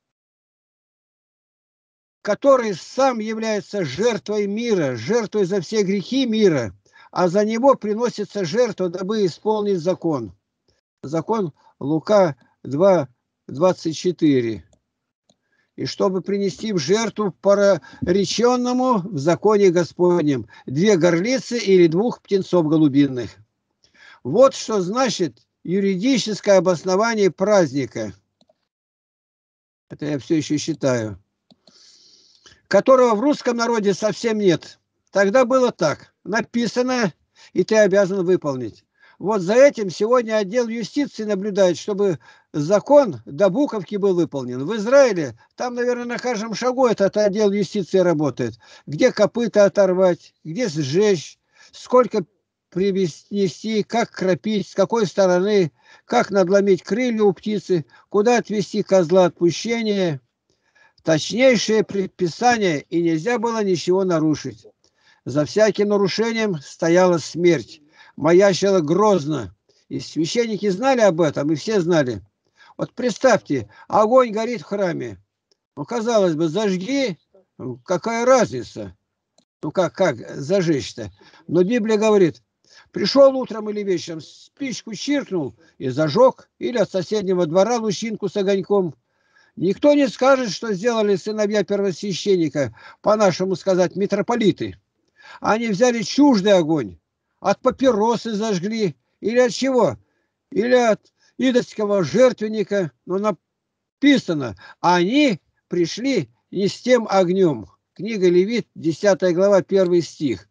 который сам является жертвой мира, жертвой за все грехи мира, а за него приносится жертва, дабы исполнить закон. Закон Лука два, двадцать четыре. И чтобы принести в жертву пореченному в законе Господнем две горлицы или двух птенцов голубиных. Вот что значит юридическое обоснование праздника. Это я все еще считаю. Которого в русском народе совсем нет. Тогда было так. Написано, и ты обязан выполнить. Вот за этим сегодня отдел юстиции наблюдает, чтобы закон до буковки был выполнен. В Израиле, там, наверное, на каждом шагу этот отдел юстиции работает. Где копыта оторвать, где сжечь, сколько привести, как кропить, с какой стороны, как надломить крылья у птицы, куда отвести козла отпущения. Точнейшее предписание, и нельзя было ничего нарушить. За всяким нарушением стояла смерть. Маячила грозно. И священники знали об этом, и все знали. Вот представьте, огонь горит в храме. Ну, казалось бы, зажги, какая разница? Ну, как, как зажечь-то? Но Библия говорит, пришел утром или вечером, спичку чиркнул и зажег, или от соседнего двора лучинку с огоньком. Никто не скажет, что сделали сыновья первосвященника, по-нашему сказать, митрополиты. Они взяли чуждый огонь, от папиросы зажгли, или от чего? Или от идольского жертвенника. Но написано, они пришли не с тем огнем. Книга Левит, десятая глава, первый стих.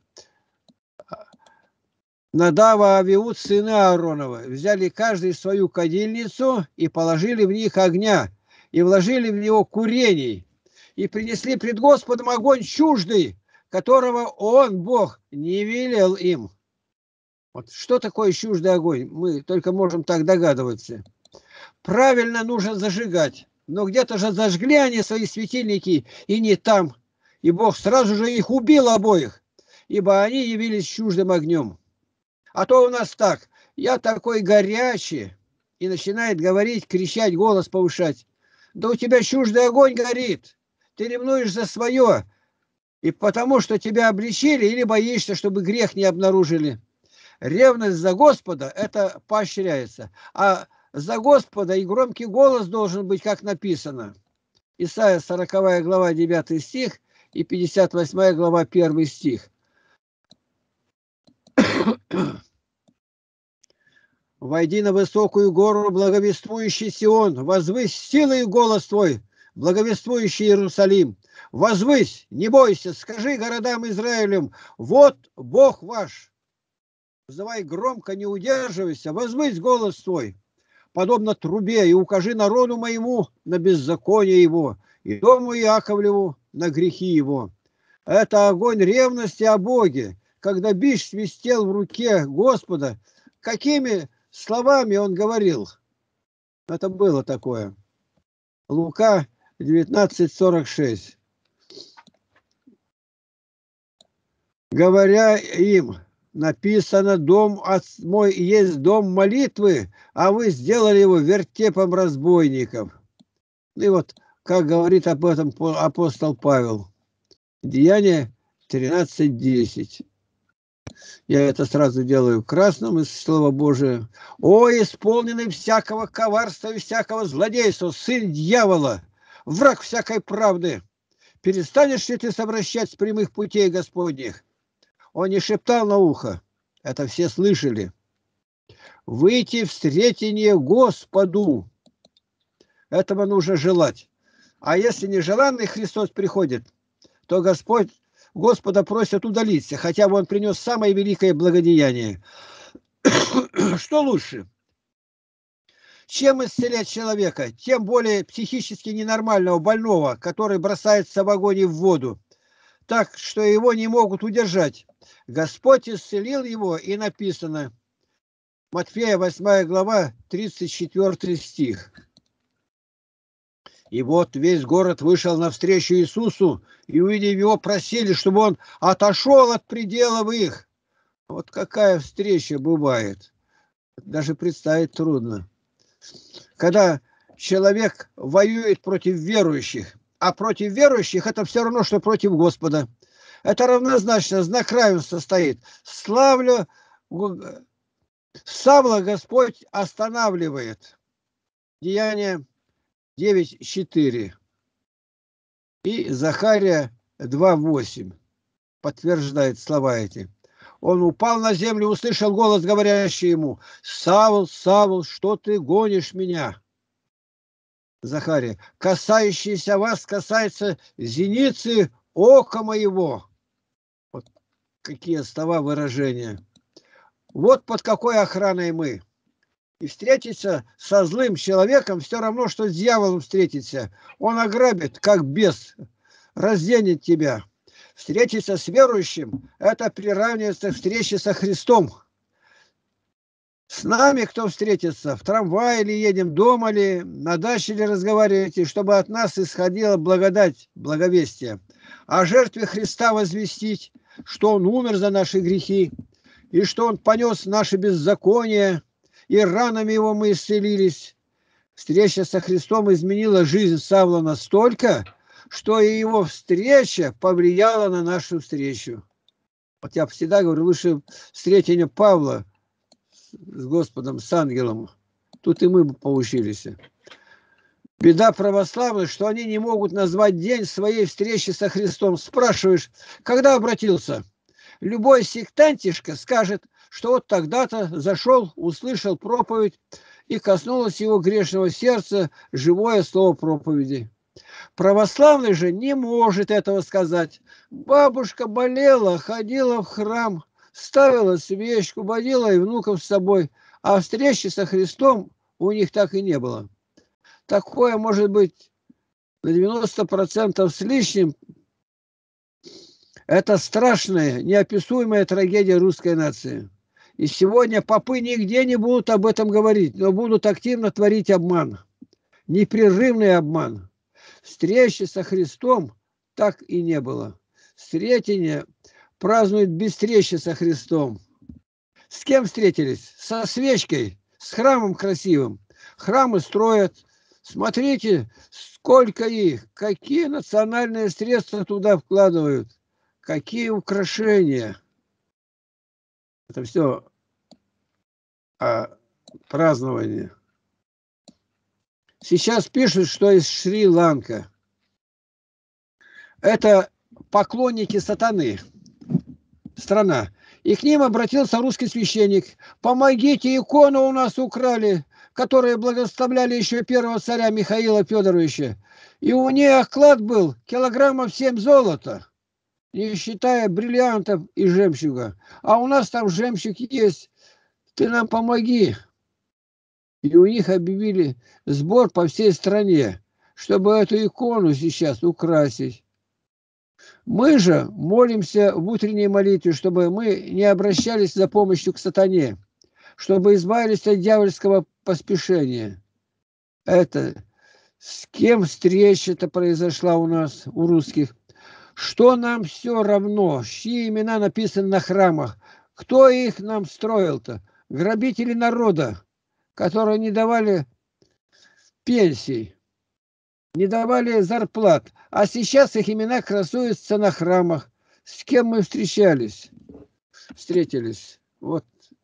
Надава, Авиуд, сыны Ааронова, взяли каждый свою кадильницу и положили в них огня, и вложили в него курений, и принесли пред Господом огонь чуждый, которого Он, Бог, не велел им. Вот что такое чуждый огонь? Мы только можем так догадываться. Правильно нужно зажигать, но где-то же зажгли они свои светильники, и не там. И Бог сразу же их убил обоих, ибо они явились чуждым огнем. А то у нас так, я такой горячий, и начинает говорить, кричать, голос повышать. Да у тебя чуждый огонь горит, ты ревнуешь за свое, и потому что тебя обличили, или боишься, чтобы грех не обнаружили. Ревность за Господа, это поощряется, а за Господа и громкий голос должен быть, как написано. Исайя сороковая глава, девятый стих и пятьдесят восьмая глава, первый стих. «Войди на высокую гору, благовествующий Сион, возвысь силой голос твой, благовествующий Иерусалим. Возвысь, не бойся, скажи городам Израилем, вот Бог ваш». Взывай громко, не удерживайся, возвысь голос твой, подобно трубе, и укажи народу моему на беззаконие его, и дому Иаковлеву на грехи его. Это огонь ревности о Боге, когда бич свистел в руке Господа. Какими словами он говорил? Это было такое. Лука девятнадцать сорок шесть. Говоря им, написано, дом мой есть дом молитвы, а вы сделали его вертепом разбойников. И вот, как говорит об этом апостол Павел. Деяние тринадцать десять. Я это сразу делаю красным из Слова Божия. «О, исполненный всякого коварства и всякого злодейства, сын дьявола, враг всякой правды, перестанешь ли ты совращать с прямых путей Господних?» Он не шептал на ухо, это все слышали. «Выйти в встретение Господу». Этого нужно желать. А если нежеланный Христос приходит, то Господь Господа просят удалиться, хотя бы он принес самое великое благодеяние. Что лучше? Чем исцелять человека? Тем более психически ненормального, больного, который бросается в огонь и в воду, так что его не могут удержать. Господь исцелил его, и написано, Матфея восьмая глава, тридцать четвёртый стих. И вот весь город вышел навстречу Иисусу, и, увидев его, просили, чтобы он отошел от пределов их. Вот какая встреча бывает. Даже представить трудно. Когда человек воюет против верующих, а против верующих это все равно, что против Господа. Это равнозначно, знак равенства стоит. Славлю, Савла Господь останавливает. Деяние девять четыре. И Захария два восемь подтверждает слова эти. Он упал на землю, услышал голос, говорящий ему: «Савл, Савл, что ты гонишь меня?» Захария: «Касающийся вас касается зеницы ока моего». Вот какие слова, выражения. Вот под какой охраной мы. И встретиться со злым человеком все равно, что с дьяволом встретиться. Он ограбит, как бес, разденет тебя. Встретиться с верующим – это приравнивается к встрече со Христом. С нами кто встретится? В трамвае ли едем, дома ли, на даче ли разговариваете, чтобы от нас исходила благодать, благовестие. О жертве Христа возвестить, что Он умер за наши грехи, и что Он понес наши беззакония, и ранами Его мы исцелились. Встреча со Христом изменила жизнь Савла настолько, что и его встреча повлияла на нашу встречу. Вот я всегда говорю, лучше встретение Павла с Господом, с ангелом. Тут и мы бы поучились. Беда православных, что они не могут назвать день своей встречи со Христом. Спрашиваешь, когда обратился? Любой сектантишка скажет, что вот тогда-то зашел, услышал проповедь, и коснулось его грешного сердца живое слово проповеди. Православный же не может этого сказать. Бабушка болела, ходила в храм, ставила свечку, водила и внуков с собой, а встречи со Христом у них так и не было. Такое может быть на девяносто процентов с лишним. Это страшная, неописуемая трагедия русской нации. И сегодня попы нигде не будут об этом говорить, но будут активно творить обман. Непрерывный обман. Встречи со Христом так и не было. Встретение празднуют без встречи со Христом. С кем встретились? Со свечкой, с храмом красивым. Храмы строят. Смотрите, сколько их, какие национальные средства туда вкладывают, какие украшения. Это все а, празднование. Сейчас пишут, что из Шри-Ланка. Это поклонники сатаны. Страна. И к ним обратился русский священник. Помогите, икону у нас украли, которые благословляли еще первого царя Михаила Федоровича. И у них оклад был килограммов семь золота, не считая бриллиантов и жемчуга. А у нас там жемчуг есть. Ты нам помоги. И у них объявили сбор по всей стране, чтобы эту икону сейчас украсить. Мы же молимся в утренней молитве, чтобы мы не обращались за помощью к сатане, чтобы избавились от дьявольского поспешения. Это с кем встреча-то произошла у нас, у русских? Что нам все равно, чьи имена написаны на храмах? Кто их нам строил-то? Грабители народа, которые не давали пенсий, не давали зарплат. А сейчас их имена красуются на храмах. С кем мы встречались? Встретились. Вот.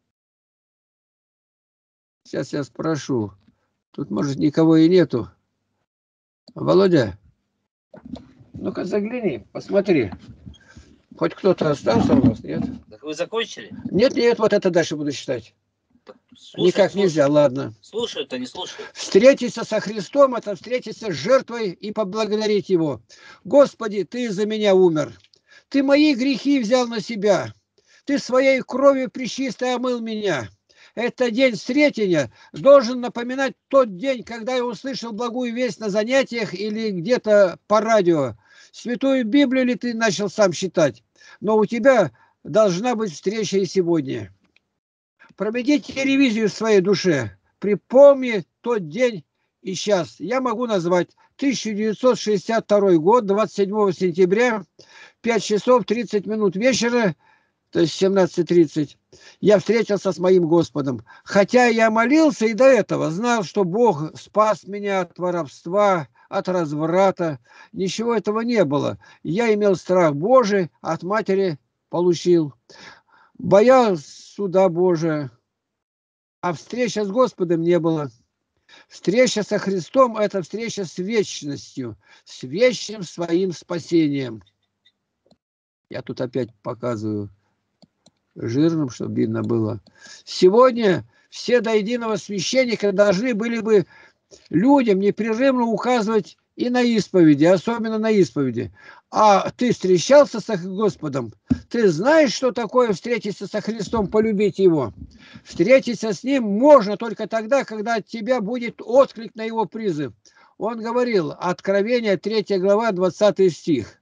Сейчас я спрошу. Тут, может, никого и нету. Володя, ну-ка загляни, посмотри. Хоть кто-то остался у нас, нет? Так вы закончили? Нет, нет, вот это дальше буду читать. Слушай, Никак слушай. нельзя, ладно. Слушают-то не слушают. Встретиться со Христом – это встретиться с жертвой и поблагодарить Его. Господи, Ты за меня умер. Ты мои грехи взял на себя. Ты своей кровью пречистой омыл меня. Этот день встретения должен напоминать тот день, когда я услышал благую весть на занятиях или где-то по радио. Святую Библию ли ты начал сам читать? Но у тебя должна быть встреча и сегодня. Проведите ревизию в своей душе. Припомни тот день и час. Я могу назвать тысяча девятьсот шестьдесят второй год, двадцать седьмого сентября, пять часов тридцать минут вечера, то есть семнадцать тридцать. Я встретился с моим Господом. Хотя я молился и до этого, знал, что Бог спас меня от воровства, от разврата. Ничего этого не было. Я имел страх Божий, от матери получил. Боялся суда Божия. А встреча с Господом не было. Встреча со Христом – это встреча с вечностью, с вечным своим спасением. Я тут опять показываю жирным, чтобы видно было. Сегодня все до единого священника должны были бы людям непрерывно указывать и на исповеди, особенно на исповеди. А ты встречался с Господом? Ты знаешь, что такое встретиться со Христом, полюбить Его? Встретиться с Ним можно только тогда, когда от тебя будет отклик на Его призыв. Он говорил, Откровение, третья глава, двадцатый стих.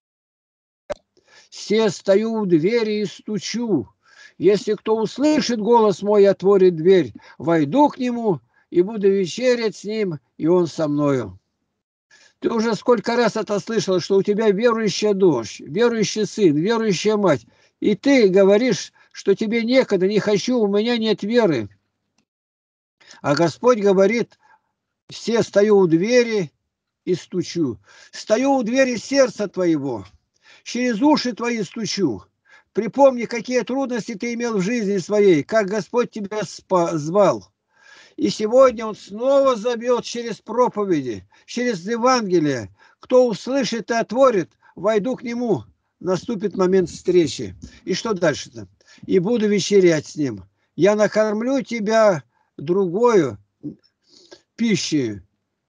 «Се стою у двери и стучу. Если кто услышит голос мой и отворит дверь, войду к нему и буду вечерять с ним, и он со мною». Ты уже сколько раз это слышал, что у тебя верующая дочь, верующий сын, верующая мать. И ты говоришь, что тебе некогда, не хочу, у меня нет веры. А Господь говорит, все стою у двери и стучу. Стою у двери сердца твоего, через уши твои стучу. Припомни, какие трудности ты имел в жизни своей, как Господь тебя звал. И сегодня Он снова зовет через проповеди, через Евангелие. Кто услышит и отворит, войду к Нему, наступит момент встречи. И что дальше-то? И буду вечерять с ним. Я накормлю тебя другою пищей.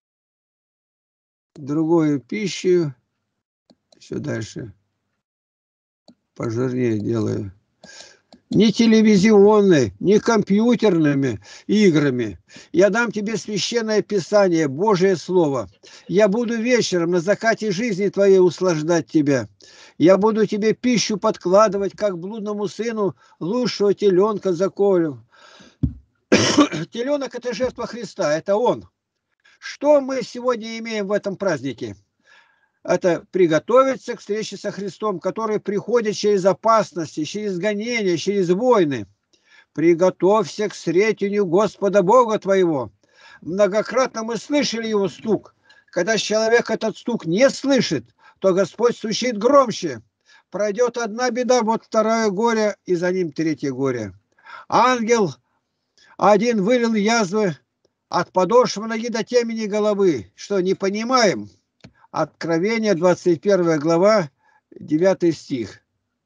Другую пищу. Все дальше. Пожирнее делаю. Не телевизионной, не компьютерными играми. Я дам тебе священное писание, Божие Слово. Я буду вечером на закате жизни твоей услаждать тебя. Я буду тебе пищу подкладывать, как блудному сыну лучшего теленка заколю. Теленок – это жертва Христа, это Он. Что мы сегодня имеем в этом празднике? Это приготовиться к встрече со Христом, который приходит через опасности, через гонения, через войны. Приготовься к встретению Господа Бога твоего. Многократно мы слышали его стук. Когда человек этот стук не слышит, то Господь стучит громче. Пройдет одна беда, вот второе горе, и за ним третье горе. Ангел один вылил язвы от подошвы ноги до темени головы. Что, не понимаем? Откровение, двадцать первая глава, девятый стих.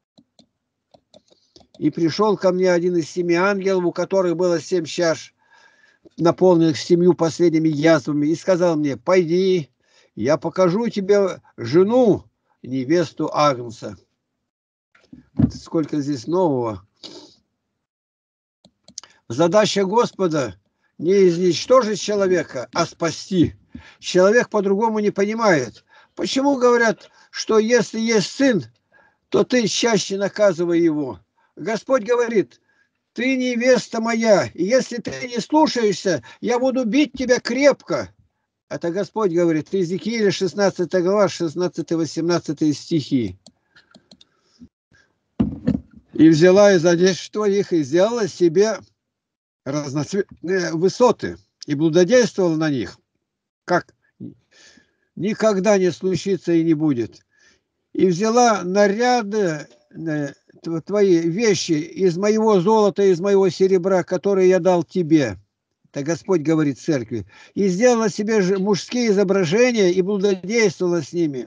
И пришел ко мне один из семи ангелов, у которых было семь чаш, наполненных семью последними язвами, и сказал мне: пойди, я покажу тебе жену, невесту Агнца. Сколько здесь нового. Задача Господа не изничтожить человека, а спасти. Человек по-другому не понимает. Почему говорят, что если есть сын, то ты чаще наказывай его? Господь говорит: ты невеста моя, и если ты не слушаешься, я буду бить тебя крепко. Это Господь говорит. Иезекииля шестнадцатая глава, шестнадцатый-восемнадцатый стихи. И взяла из одежд твоих и сделала себе разноцветные высоты, и блудодействовала на них, как никогда не случится и не будет. И взяла наряды, твои вещи из моего золота, из моего серебра, которые я дал тебе. Это Господь говорит церкви. И сделала себе мужские изображения и блудодействовала с ними.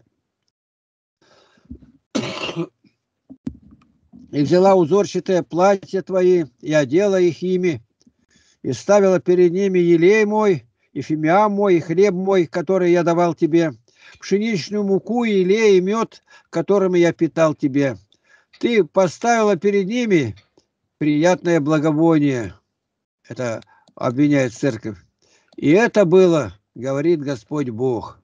И взяла узорчатые платья твои и одела их ими. И ставила перед ними елей мой, и фимиам мой, и хлеб мой, который я давал тебе, пшеничную муку, и елей, и мед, которыми я питал тебе. Ты поставила перед ними приятное благовоние. Это обвиняет церковь. И это было, говорит Господь Бог.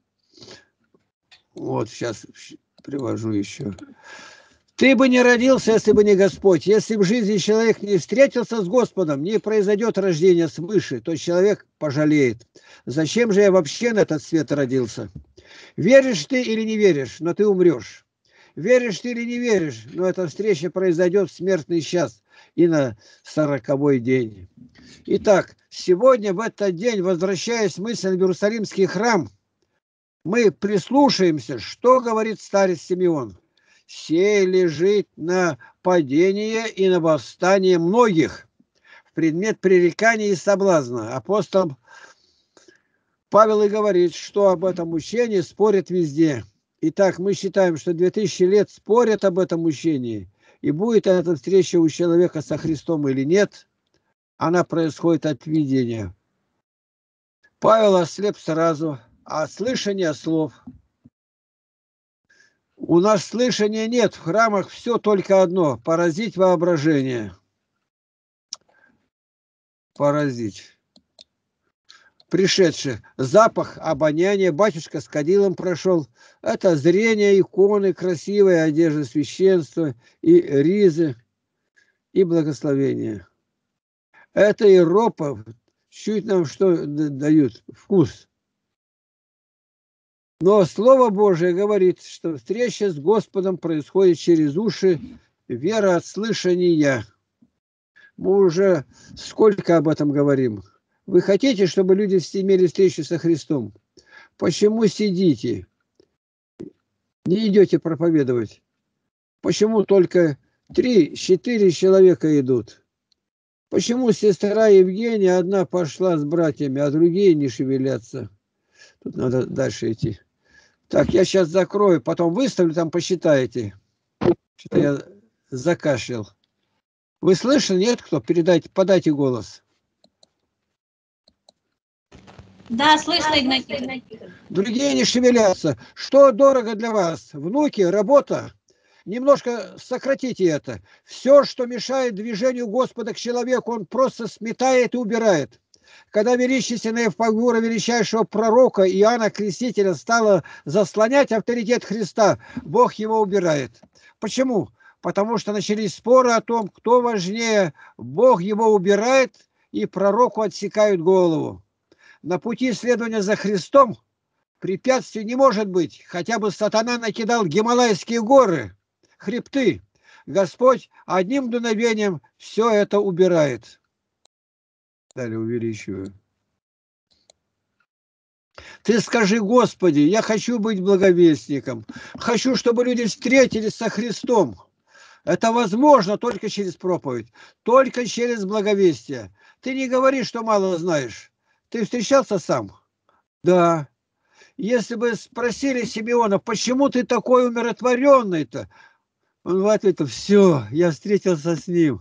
Вот сейчас привожу еще. Ты бы не родился, если бы не Господь. Если в жизни человек не встретился с Господом, не произойдет рождение свыше, то человек пожалеет. Зачем же я вообще на этот свет родился? Веришь ты или не веришь, но ты умрешь. Веришь ты или не веришь, но эта встреча произойдет в смертный час и на сороковой день. Итак, сегодня в этот день, возвращаясь мысленно в Иерусалимский храм, мы прислушаемся, что говорит старец Симеон. Сей лежит на падение и на восстание многих, в предмет пререкания и соблазна. Апостол Павел и говорит, что об этом учении спорят везде. Итак, мы считаем, что две тысячи лет спорят об этом учении, и будет эта встреча у человека со Христом или нет, она происходит от видения. Павел ослеп сразу, а от слышания слов. У нас слышания нет, в храмах все только одно – поразить воображение. Поразить. Пришедший запах, обоняние, батюшка с кадилом прошел. Это зрение, иконы, красивая одежда священства, и ризы, и благословение. Это и ропа, чуть нам что дают, вкус. Но Слово Божие говорит, что встреча с Господом происходит через уши, вера от слышания. Мы уже сколько об этом говорим. Вы хотите, чтобы люди имели встречу со Христом? Почему сидите? Не идете проповедовать? Почему только три-четыре человека идут? Почему сестра Евгения одна пошла с братьями, а другие не шевелятся? Тут надо дальше идти. Так, я сейчас закрою, потом выставлю, там посчитаете. Что-то я закашлял. Вы слышали? Нет, кто? Передайте, подайте голос. Да, слышно, Игнатий. Другие не шевелятся. Что дорого для вас? Внуки, работа? Немножко сократите это. Все, что мешает движению Господа к человеку, он просто сметает и убирает. Когда величественная фигура величайшего пророка Иоанна Крестителя стала заслонять авторитет Христа, Бог его убирает. Почему? Потому что начались споры о том, кто важнее. Бог его убирает, и пророку отсекают голову. На пути следования за Христом препятствий не может быть. Хотя бы сатана накидал Гималайские горы, хребты. Господь одним дуновением все это убирает. Далее увеличиваю. Ты скажи: Господи, я хочу быть благовестником. Хочу, чтобы люди встретились со Христом. Это возможно только через проповедь, только через благовестие. Ты не говори, что мало знаешь. Ты встречался сам? Да. Если бы спросили Симеона, почему ты такой умиротворенный-то? Он ответил: все, я встретился с ним.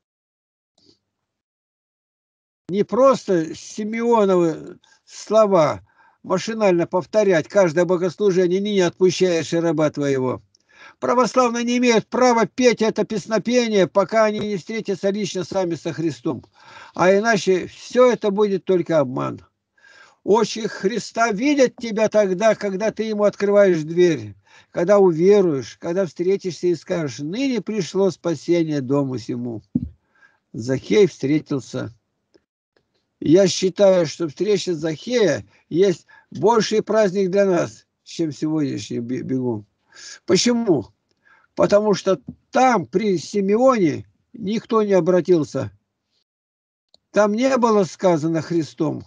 Не просто Симеоновы слова машинально повторять каждое богослужение: «Ныне отпущаешь и раба твоего». Православные не имеют права петь это песнопение, пока они не встретятся лично сами со Христом. А иначе все это будет только обман. Очи Христа видят тебя тогда, когда ты ему открываешь дверь, когда уверуешь, когда встретишься и скажешь: ныне пришло спасение дому сему. Захей встретился. Я считаю, что встреча Захея есть больший праздник для нас, чем сегодняшний бегун. Почему? Потому что там при Симеоне никто не обратился. Там не было сказано Христом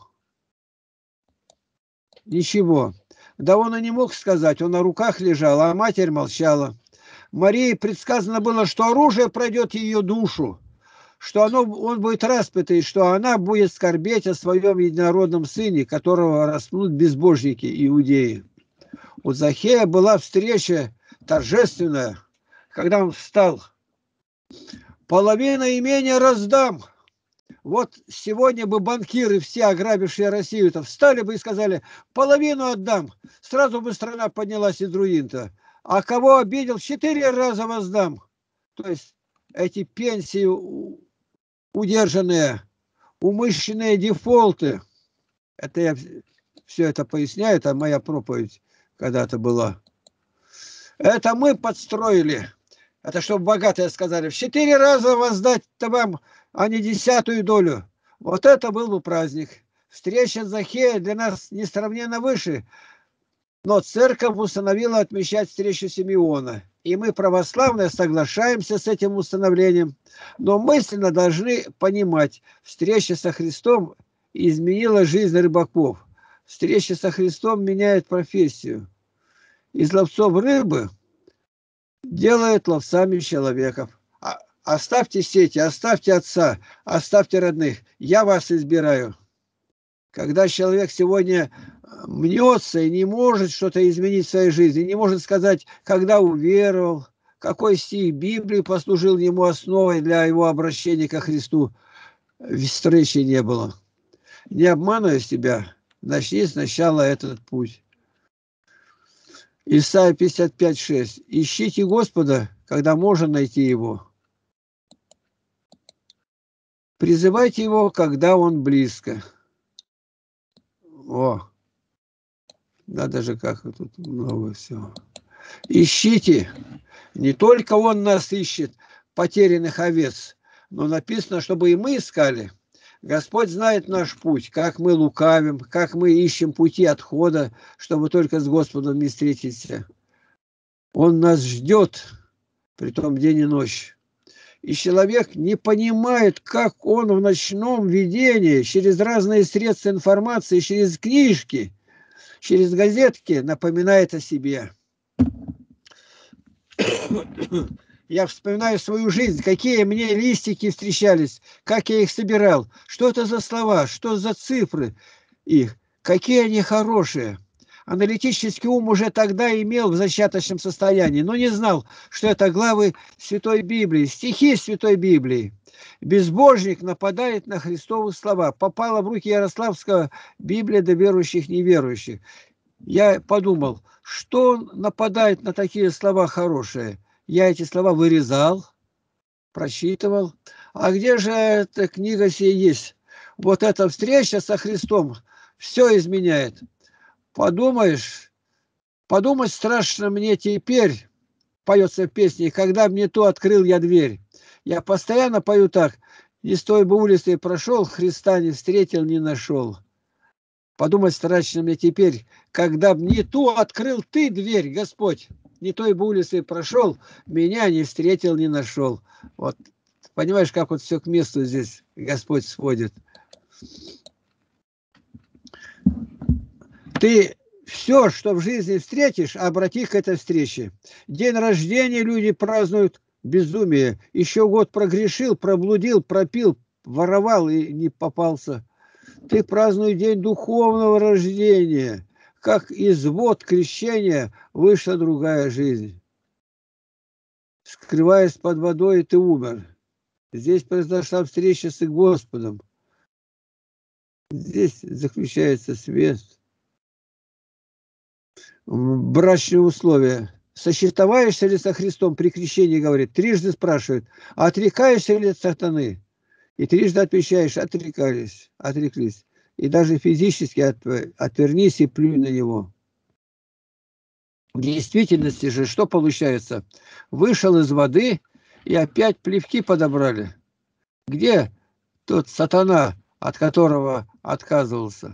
ничего. Да он и не мог сказать, он на руках лежал, а матерь молчала. Марии предсказано было, что оружие пройдет ее душу, что оно, он будет распятый, что она будет скорбеть о своем единородном сыне, которого распнут безбожники иудеи. У Захея была встреча торжественная, когда он встал: половина имения раздам. Вот сегодня бы банкиры, все ограбившие Россию-то, встали бы и сказали: половину отдам. Сразу бы страна поднялась из руин-то. А кого обидел, четыре раза воздам. То есть эти пенсии удержанные, умышленные дефолты. Это я все это поясняю, это моя проповедь когда-то была. Это мы подстроили. Это чтобы богатые сказали: в четыре раза воздать-то вам, а не десятую долю. Вот это был бы праздник. Встреча Захея для нас несравненно выше. Но церковь установила отмечать встречу Симеона. И мы, православные, соглашаемся с этим установлением. Но мысленно должны понимать: встреча со Христом изменила жизнь рыбаков. Встреча со Христом меняет профессию. Из ловцов рыбы делают ловцами человеков. Оставьте сети, оставьте отца, оставьте родных. Я вас избираю. Когда человек сегодня мнется и не может что-то изменить в своей жизни, не может сказать, когда уверовал, какой стих Библии послужил ему основой для его обращения ко Христу, встречи не было. Не обманывая себя, начни сначала этот путь. Исайя пятьдесят пять шесть. Ищите Господа, когда можно найти Его. Призывайте Его, когда Он близко. О, надо же, как тут много всего. Ищите. Не только Он нас ищет, потерянных овец, но написано, чтобы и мы искали. Господь знает наш путь, как мы лукавим, как мы ищем пути отхода, чтобы только с Господом не встретиться. Он нас ждет, притом день и ночь. И человек не понимает, как он в ночном видении, через разные средства информации, через книжки, через газетки напоминает о себе. Я вспоминаю свою жизнь, какие мне листики встречались, как я их собирал, что это за слова, что за цифры их, какие они хорошие. Аналитический ум уже тогда имел в зачаточном состоянии, но не знал, что это главы Святой Библии, стихи Святой Библии. Безбожник нападает на Христовы слова. Попала в руки Ярославского Библия для верующих неверующих. Я подумал, что он нападает на такие слова хорошие. Я эти слова вырезал, прочитывал. А где же эта книга сия есть? Вот эта встреча со Христом все изменяет. Подумаешь, подумать страшно мне теперь, поется в песне, когда мне то открыл я дверь. Я постоянно пою так, не с той бы улицы прошел, Христа не встретил, не нашел. Подумать страшно мне теперь, когда б не ту открыл ты дверь, Господь, не той бы улицы прошел, меня не встретил, не нашел. Вот, понимаешь, как вот все к месту здесь Господь сводит. Ты все, что в жизни встретишь, обрати к этой встрече. День рождения люди празднуют безумие. Еще год прогрешил, проблудил, пропил, воровал и не попался. Ты празднуй день духовного рождения. Как из вод крещения вышла другая жизнь. Скрываясь под водой, ты умер. Здесь произошла встреча с Господом. Здесь заключается свет. Брачные условия. Сосчитываешься ли со Христом при крещении, говорит, трижды спрашивает, а отрекаешься ли от сатаны? И трижды отвечаешь, отрекались, отреклись. И даже физически отвернись и плюнь на него. В действительности же что получается? Вышел из воды и опять плевки подобрали. Где тот сатана, от которого отказывался?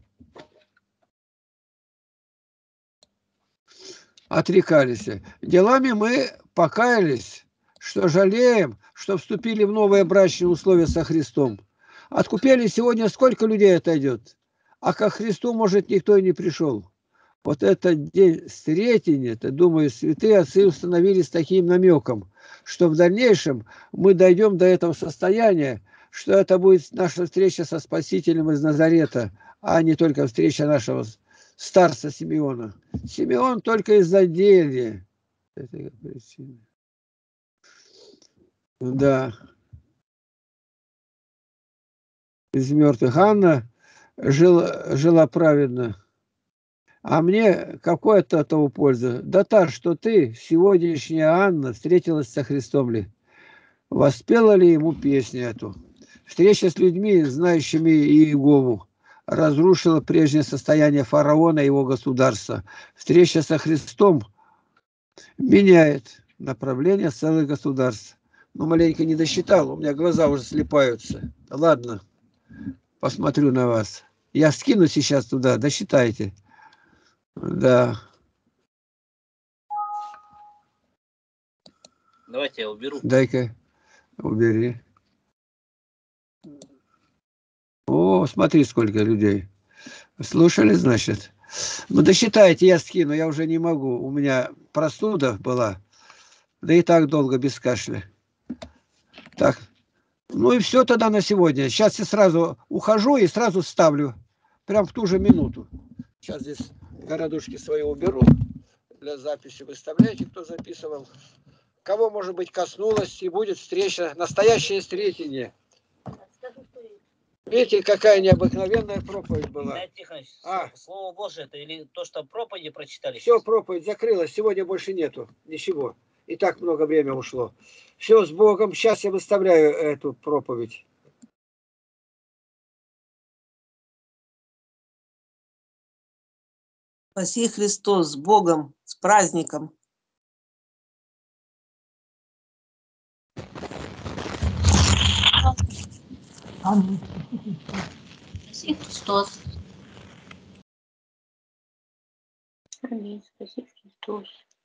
Отрекались. Делами мы покаялись, что жалеем, что вступили в новые брачные условия со Христом. Откупили сегодня сколько людей отойдет, а ко Христу, может, никто и не пришел. Вот этот день встретения, думаю, святые отцы установили с таким намеком, что в дальнейшем мы дойдем до этого состояния, что это будет наша встреча со Спасителем из Назарета, а не только встреча нашего старца Симеона. Симеон только из-за делья. Да. Из мертвых. Анна жила, жила праведно. А мне какой от этого польза? Да та, что ты, сегодняшняя Анна, встретилась со Христом ли? Воспела ли ему песню эту? Встреча с людьми, знающими Иегову, разрушила прежнее состояние фараона и его государства. Встреча со Христом меняет направление целых государств. Ну, маленько не досчитал, у меня глаза уже слипаются. Ладно, посмотрю на вас. Я скину сейчас туда, досчитайте. Да. Давайте я уберу. Дай-ка, убери. О, смотри, сколько людей. Слушали, значит? Ну, досчитайте, я скину, я уже не могу. У меня простуда была. Да и так долго без кашля. Так. Ну и все тогда на сегодня. Сейчас я сразу ухожу и сразу ставлю. Прям в ту же минуту. Сейчас здесь городушки свои уберу. Для записи выставляйте, кто записывал. Кого, может быть, коснулось, и будет встреча, настоящее встретение. Видите, какая необыкновенная проповедь была. Игнатий Тихонович, а. Слово Божие это или то, что проповеди прочитали? Все, сейчас? Проповедь закрылась, сегодня больше нету ничего. И так много времени ушло. Все, с Богом. Сейчас я выставляю эту проповедь. Спаси Христос, с Богом, с праздником. Спаси Христос. Аминь. Спаси Христос.